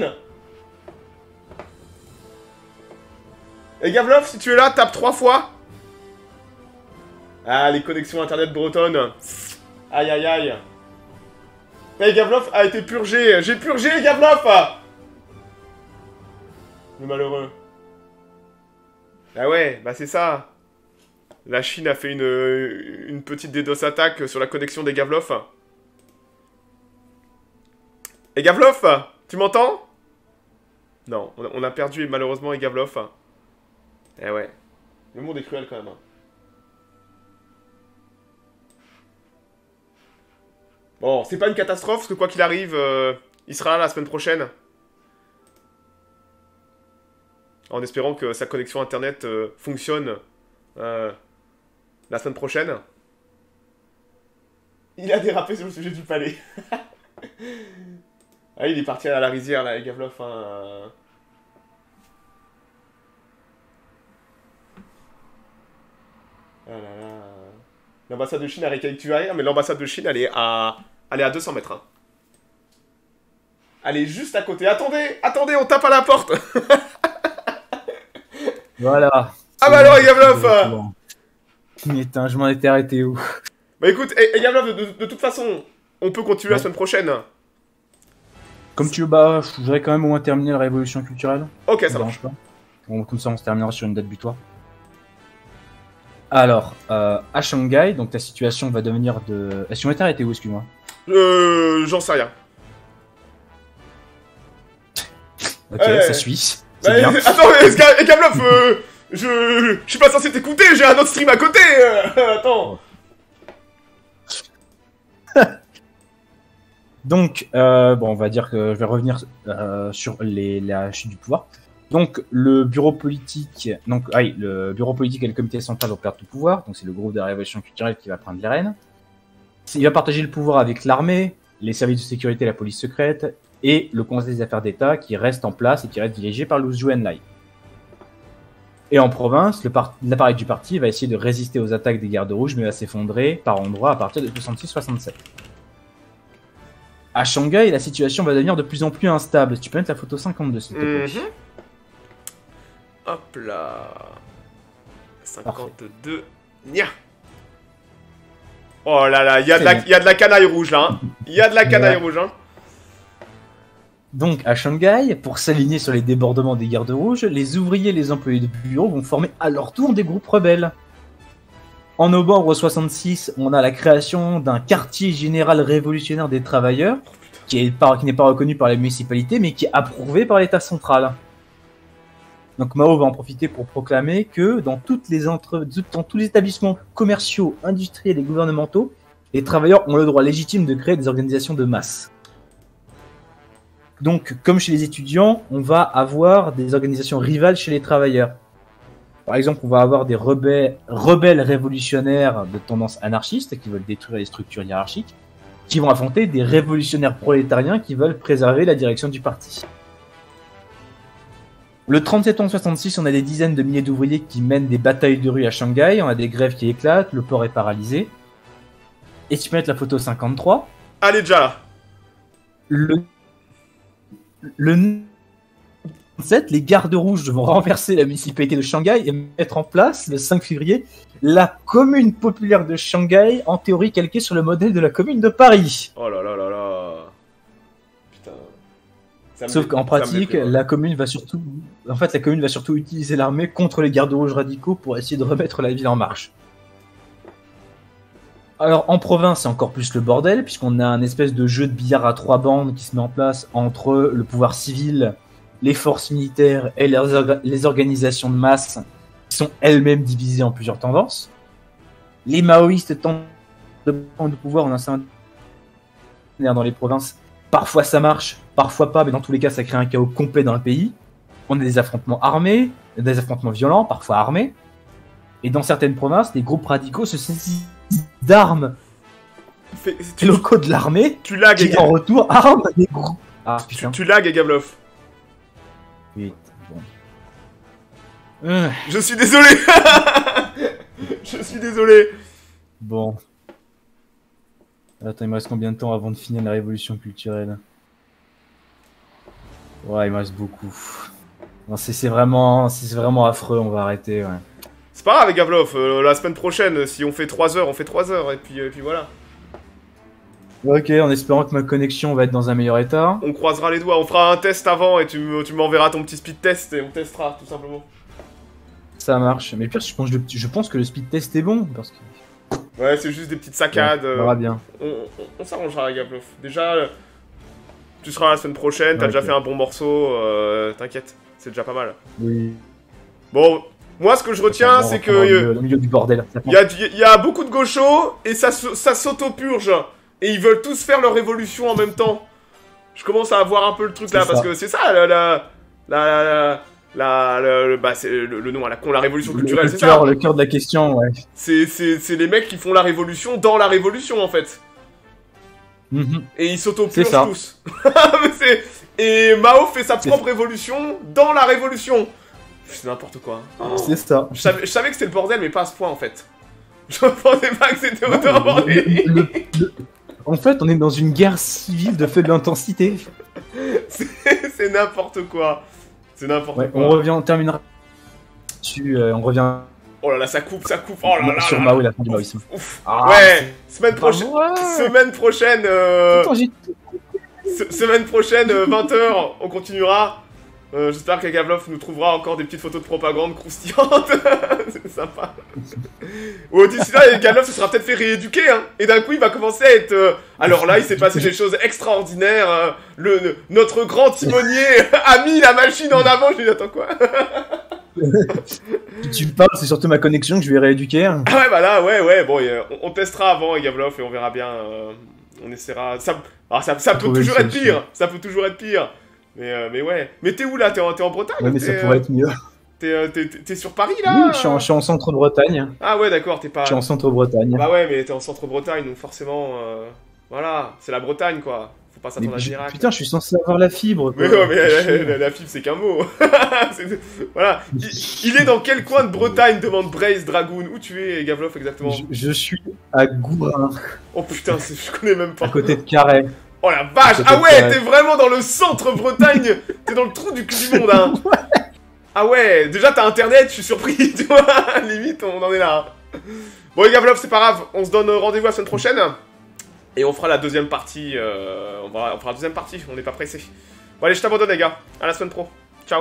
Et hey Gavlov, si tu es là, tape trois fois. Ah, les connexions internet bretonnes. Aïe aïe aïe. Eh hey Gavlov a été purgé. J'ai purgé Gavlov. Le malheureux. Ah ouais, bah c'est ça. La Chine a fait une, une petite DDoS attaque sur la connexion des Gavlov. Et Gavlov, tu m'entends? Non, on a, on a perdu malheureusement et Gavlov. Eh ouais. Le monde est cruel quand même. Bon, c'est pas une catastrophe, parce que quoi qu'il arrive, euh, il sera là la semaine prochaine. En espérant que sa connexion internet euh, fonctionne euh, la semaine prochaine. Il a dérapé sur le sujet du palais. Ah, il est parti à la rizière, là, avec Gavlov. Hein. Ah là là. L'ambassade de Chine a Reykjavik mais l'ambassade de Chine, elle est à, elle est à deux cents mètres. Hein. Elle est juste à côté. Attendez, attendez, on tape à la porte. Voilà. Ah bah alors, Gavlov. Putain, je m'en étais arrêté où? Bah écoute, et, et Gavlov, de, de, de toute façon, on peut continuer ouais. la semaine prochaine. Comme tu veux, bah, je voudrais quand même au moins terminer la révolution culturelle. Ok, ça marche. Pas. Bon, comme ça, on se terminera sur une date butoir. Alors, euh, à Shanghai, donc ta situation va devenir de... Est-ce qu'on était arrêté où, excuse-moi? Euh... J'en sais rien. Ok, euh, ça suit. C'est bah, bien. Attends, Gavlov, euh, je... Je suis pas censé t'écouter, j'ai un autre stream à côté euh, Attends. Donc, euh, bon, on va dire que je vais revenir euh, sur les, la chute du pouvoir. Donc, le bureau politique, donc, ah oui, le bureau politique et le comité central vont perdre tout pouvoir. Donc, c'est le groupe de la révolution culturelle qui va prendre les rênes. Il va partager le pouvoir avec l'armée, les services de sécurité, la police secrète et le conseil des affaires d'État qui reste en place et qui reste dirigé par Liu Zhuenlai. Et en province, l'appareil du parti va essayer de résister aux attaques des gardes rouges, mais va s'effondrer par endroits à partir de soixante-six soixante-sept. À Shanghai, la situation va devenir de plus en plus instable. Tu peux mettre la photo cinquante-deux, s'il te plaît. Mm-hmm. Hop là. cinquante-deux. Nia. Oh là là, il y, y a de la canaille rouge là. Il hein. y a de la canaille ouais. rouge. Hein. Donc, à Shanghai, pour s'aligner sur les débordements des gardes rouges, les ouvriers et les employés de bureau vont former à leur tour des groupes rebelles. En novembre soixante-six, on a la création d'un quartier général révolutionnaire des travailleurs, qui n'est pas, pas reconnu par les municipalités, mais qui est approuvé par l'État central. Donc Mao va en profiter pour proclamer que dans, toutes les entre... dans tous les établissements commerciaux, industriels et gouvernementaux, les travailleurs ont le droit légitime de créer des organisations de masse. Donc, comme chez les étudiants, on va avoir des organisations rivales chez les travailleurs. Par exemple, on va avoir des rebelles, rebelles révolutionnaires de tendance anarchiste qui veulent détruire les structures hiérarchiques, qui vont affronter des révolutionnaires prolétariens qui veulent préserver la direction du parti. Le trente septembre soixante-six, on a des dizaines de milliers d'ouvriers qui mènent des batailles de rue à Shanghai, on a des grèves qui éclatent, le port est paralysé. Et tu peux mettre la photo cinquante-trois. Allez, déjà là. Le... Le... les gardes rouges vont renverser la municipalité de Shanghai et mettre en place, le cinq février, la commune populaire de Shanghai, en théorie calquée sur le modèle de la commune de Paris. Oh là là là là. Putain. Sauf qu'en pratique, la commune va surtout, en fait, la commune va surtout utiliser l'armée contre les gardes rouges radicaux pour essayer de remettre la ville en marche. Alors, en province, c'est encore plus le bordel, puisqu'on a un espèce de jeu de billard à trois bandes qui se met en place entre le pouvoir civil, les forces militaires et les, orga les organisations de masse qui sont elles-mêmes divisées en plusieurs tendances. Les maoïstes tentent de prendre le pouvoir en un certain dans les provinces. Parfois ça marche, parfois pas, mais dans tous les cas ça crée un chaos complet dans le pays. On a des affrontements armés, des affrontements violents, parfois armés. Et dans certaines provinces, les groupes radicaux se saisissent d'armes tu... locaux de l'armée tu lags qui en retour arment des groupes. Ah, tu, tu lags, Gavlov. Oui, bon. Euh. Je suis désolé. Je suis désolé. Bon. Attends, il me reste combien de temps avant de finir la révolution culturelle? Ouais, il me reste beaucoup. C'est vraiment, vraiment affreux, on va arrêter, ouais. C'est pas grave, Gavlov, euh, la semaine prochaine, si on fait trois heures, on fait trois heures, et puis, euh, et puis voilà. Ok, en espérant que ma connexion va être dans un meilleur état. On croisera les doigts, on fera un test avant et tu, m- tu m'enverras ton petit speed test et on testera tout simplement. Ça marche. Mais le pire, je pense, je, je pense que le speed test est bon. Parce que... Ouais, c'est juste des petites saccades. Ouais, on euh, verra bien. on on- on s'arrangera, Gavlof. Déjà, euh, tu seras la semaine prochaine, t'as Ok. déjà fait un bon morceau, euh, t'inquiète, c'est déjà pas mal. Oui. Bon, moi ce que je retiens, Bon, c'est on que. reprendra au euh, milieu, au milieu du bordel. Ça Il y a, du- il y a beaucoup de gauchos et ça, se- ça s'auto-purge. Et ils veulent tous faire leur révolution en même temps. Je commence à avoir un peu le truc là, C'est parce ça. que c'est ça, la. La. La. La. la- la- le- bah, c'est le, le nom à la con, la révolution Le, culturelle, le c'est ça. cœur, le cœur de la question, ouais. C'est c'est- c'est les mecs qui font la révolution dans la révolution en fait. Mhm. Et ils C'est s'auto-purgent ça. tous. Mais c'est- et Mao fait sa C'est- propre révolution dans la révolution. C'est n'importe quoi. Oh. C'est ça. Je savais, je savais que c'était le bordel, mais pas à ce point en fait. Je pensais pas que c'était Non, autant le- bordel. le- le- le- En fait, on est dans une guerre civile de faible intensité. C'est c'est n'importe quoi. C'est n'importe Ouais, quoi. on revient, on terminera. Tu, euh, on revient Oh là là, ça coupe, ça coupe. Oh là là sur là Mao là. et la fin du maoïsme. Ouf. Ah, Ouais, semaine prochaine. Ouais. Semaine prochaine, euh, Attends, j'ai- se- semaine prochaine, euh, vingt heures, on continuera. Euh, J'espère que Gavlof nous trouvera encore des petites photos de propagande croustillantes. C'est sympa. Ou d'ici là, Gavlof se sera peut-être fait rééduquer, hein. Et d'un coup, il va commencer à être. euh, Alors là, il s'est passé des choses extraordinaires. euh, le, le- notre grand timonier a mis la machine en avant. Je lui dis, attends quoi? Tu, tu parles, c'est surtout ma connexion que je vais rééduquer. Ah ouais, bah là, ouais, ouais, bon, euh, on, on testera avant, Gavlof, et on verra bien. euh, on essaiera. Ça, alors, ça, ça peut Trouver une toujours être solution. pire. Ça peut toujours être pire. Mais, euh, mais ouais. Mais t'es où là? T'es en, t'es en Bretagne? Ouais, mais T'es, ça euh, pourrait être mieux. T'es euh, t'es- t'es- t'es sur Paris là? Oui, je suis en, je suis en centre-Bretagne. Ah ouais, d'accord, t'es pas. Je suis en centre-Bretagne. Bah ouais, mais t'es en centre-Bretagne, donc forcément. euh, Voilà, c'est la Bretagne quoi. Faut pas Mais s'attendre à je- miracle. putain, je suis censé avoir la fibre. Mais quoi. ouais, mais la, Chier. la- la fibre, c'est qu'un mot. C'est- Voilà. Il, il est dans quel coin de Bretagne? Demande Brace Dragoon. Où tu es, Gavlof, exactement? Je, je suis à Gourin, Oh putain, c'est- je connais même pas. à côté de Carhaix. Oh la vache! Peut-être Ah ouais, que- t'es vraiment dans le centre Bretagne! T'es dans le trou du cul du monde, hein! Ah ouais, déjà t'as internet, je suis surpris, tu vois! Limite, on en est là. hein. Bon, les Gavlov, c'est pas grave, on se donne rendez-vous la semaine prochaine. Et on fera la deuxième partie. euh, on, va, on fera la deuxième partie, on n'est pas pressé. Bon, allez, je t'abandonne, les gars. À la semaine pro. Ciao!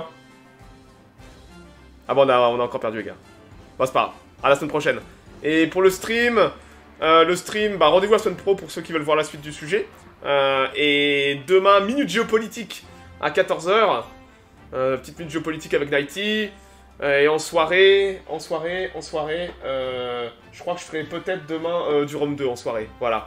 Ah bon, on a, on a encore perdu, les gars. Bon, c'est pas grave. À la semaine prochaine. Et pour le stream, euh, le stream, bah rendez-vous la semaine pro pour ceux qui veulent voir la suite du sujet. Euh, et demain, minute géopolitique à quatorze heures. Euh, petite minute géopolitique avec Nighty. Euh, et en soirée, en soirée, en soirée, euh, je crois que je ferai peut-être demain euh, du Rome deux en soirée. Voilà.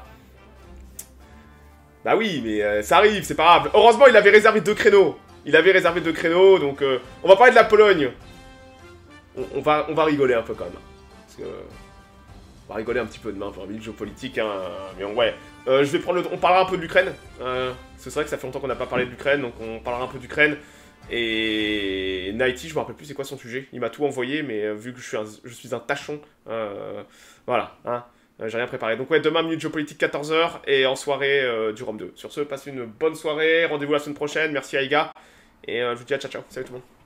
Bah oui, mais euh, ça arrive, c'est pas grave. Heureusement, il avait réservé deux créneaux. Il avait réservé deux créneaux, donc euh, on va parler de la Pologne. On, on va, on va rigoler un peu quand même. Parce que... On va rigoler un petit peu demain pour un minute géopolitique, hein. Mais on, ouais. Euh, je vais prendre le... On parlera un peu de l'Ukraine. Euh, parce que c'est vrai que ça fait longtemps qu'on n'a pas parlé de l'Ukraine, donc on parlera un peu d'Ukraine. Et Nighty, je me rappelle plus c'est quoi son sujet. Il m'a tout envoyé, mais euh, vu que je suis un, je suis un tachon, euh, voilà, hein, euh, j'ai rien préparé. Donc ouais, demain, minute géopolitique quatorze heures, et en soirée euh, du Rome deux. Sur ce, passez une bonne soirée, rendez-vous la semaine prochaine, merci Aïga, et euh, je vous dis à ciao ciao, salut tout le monde.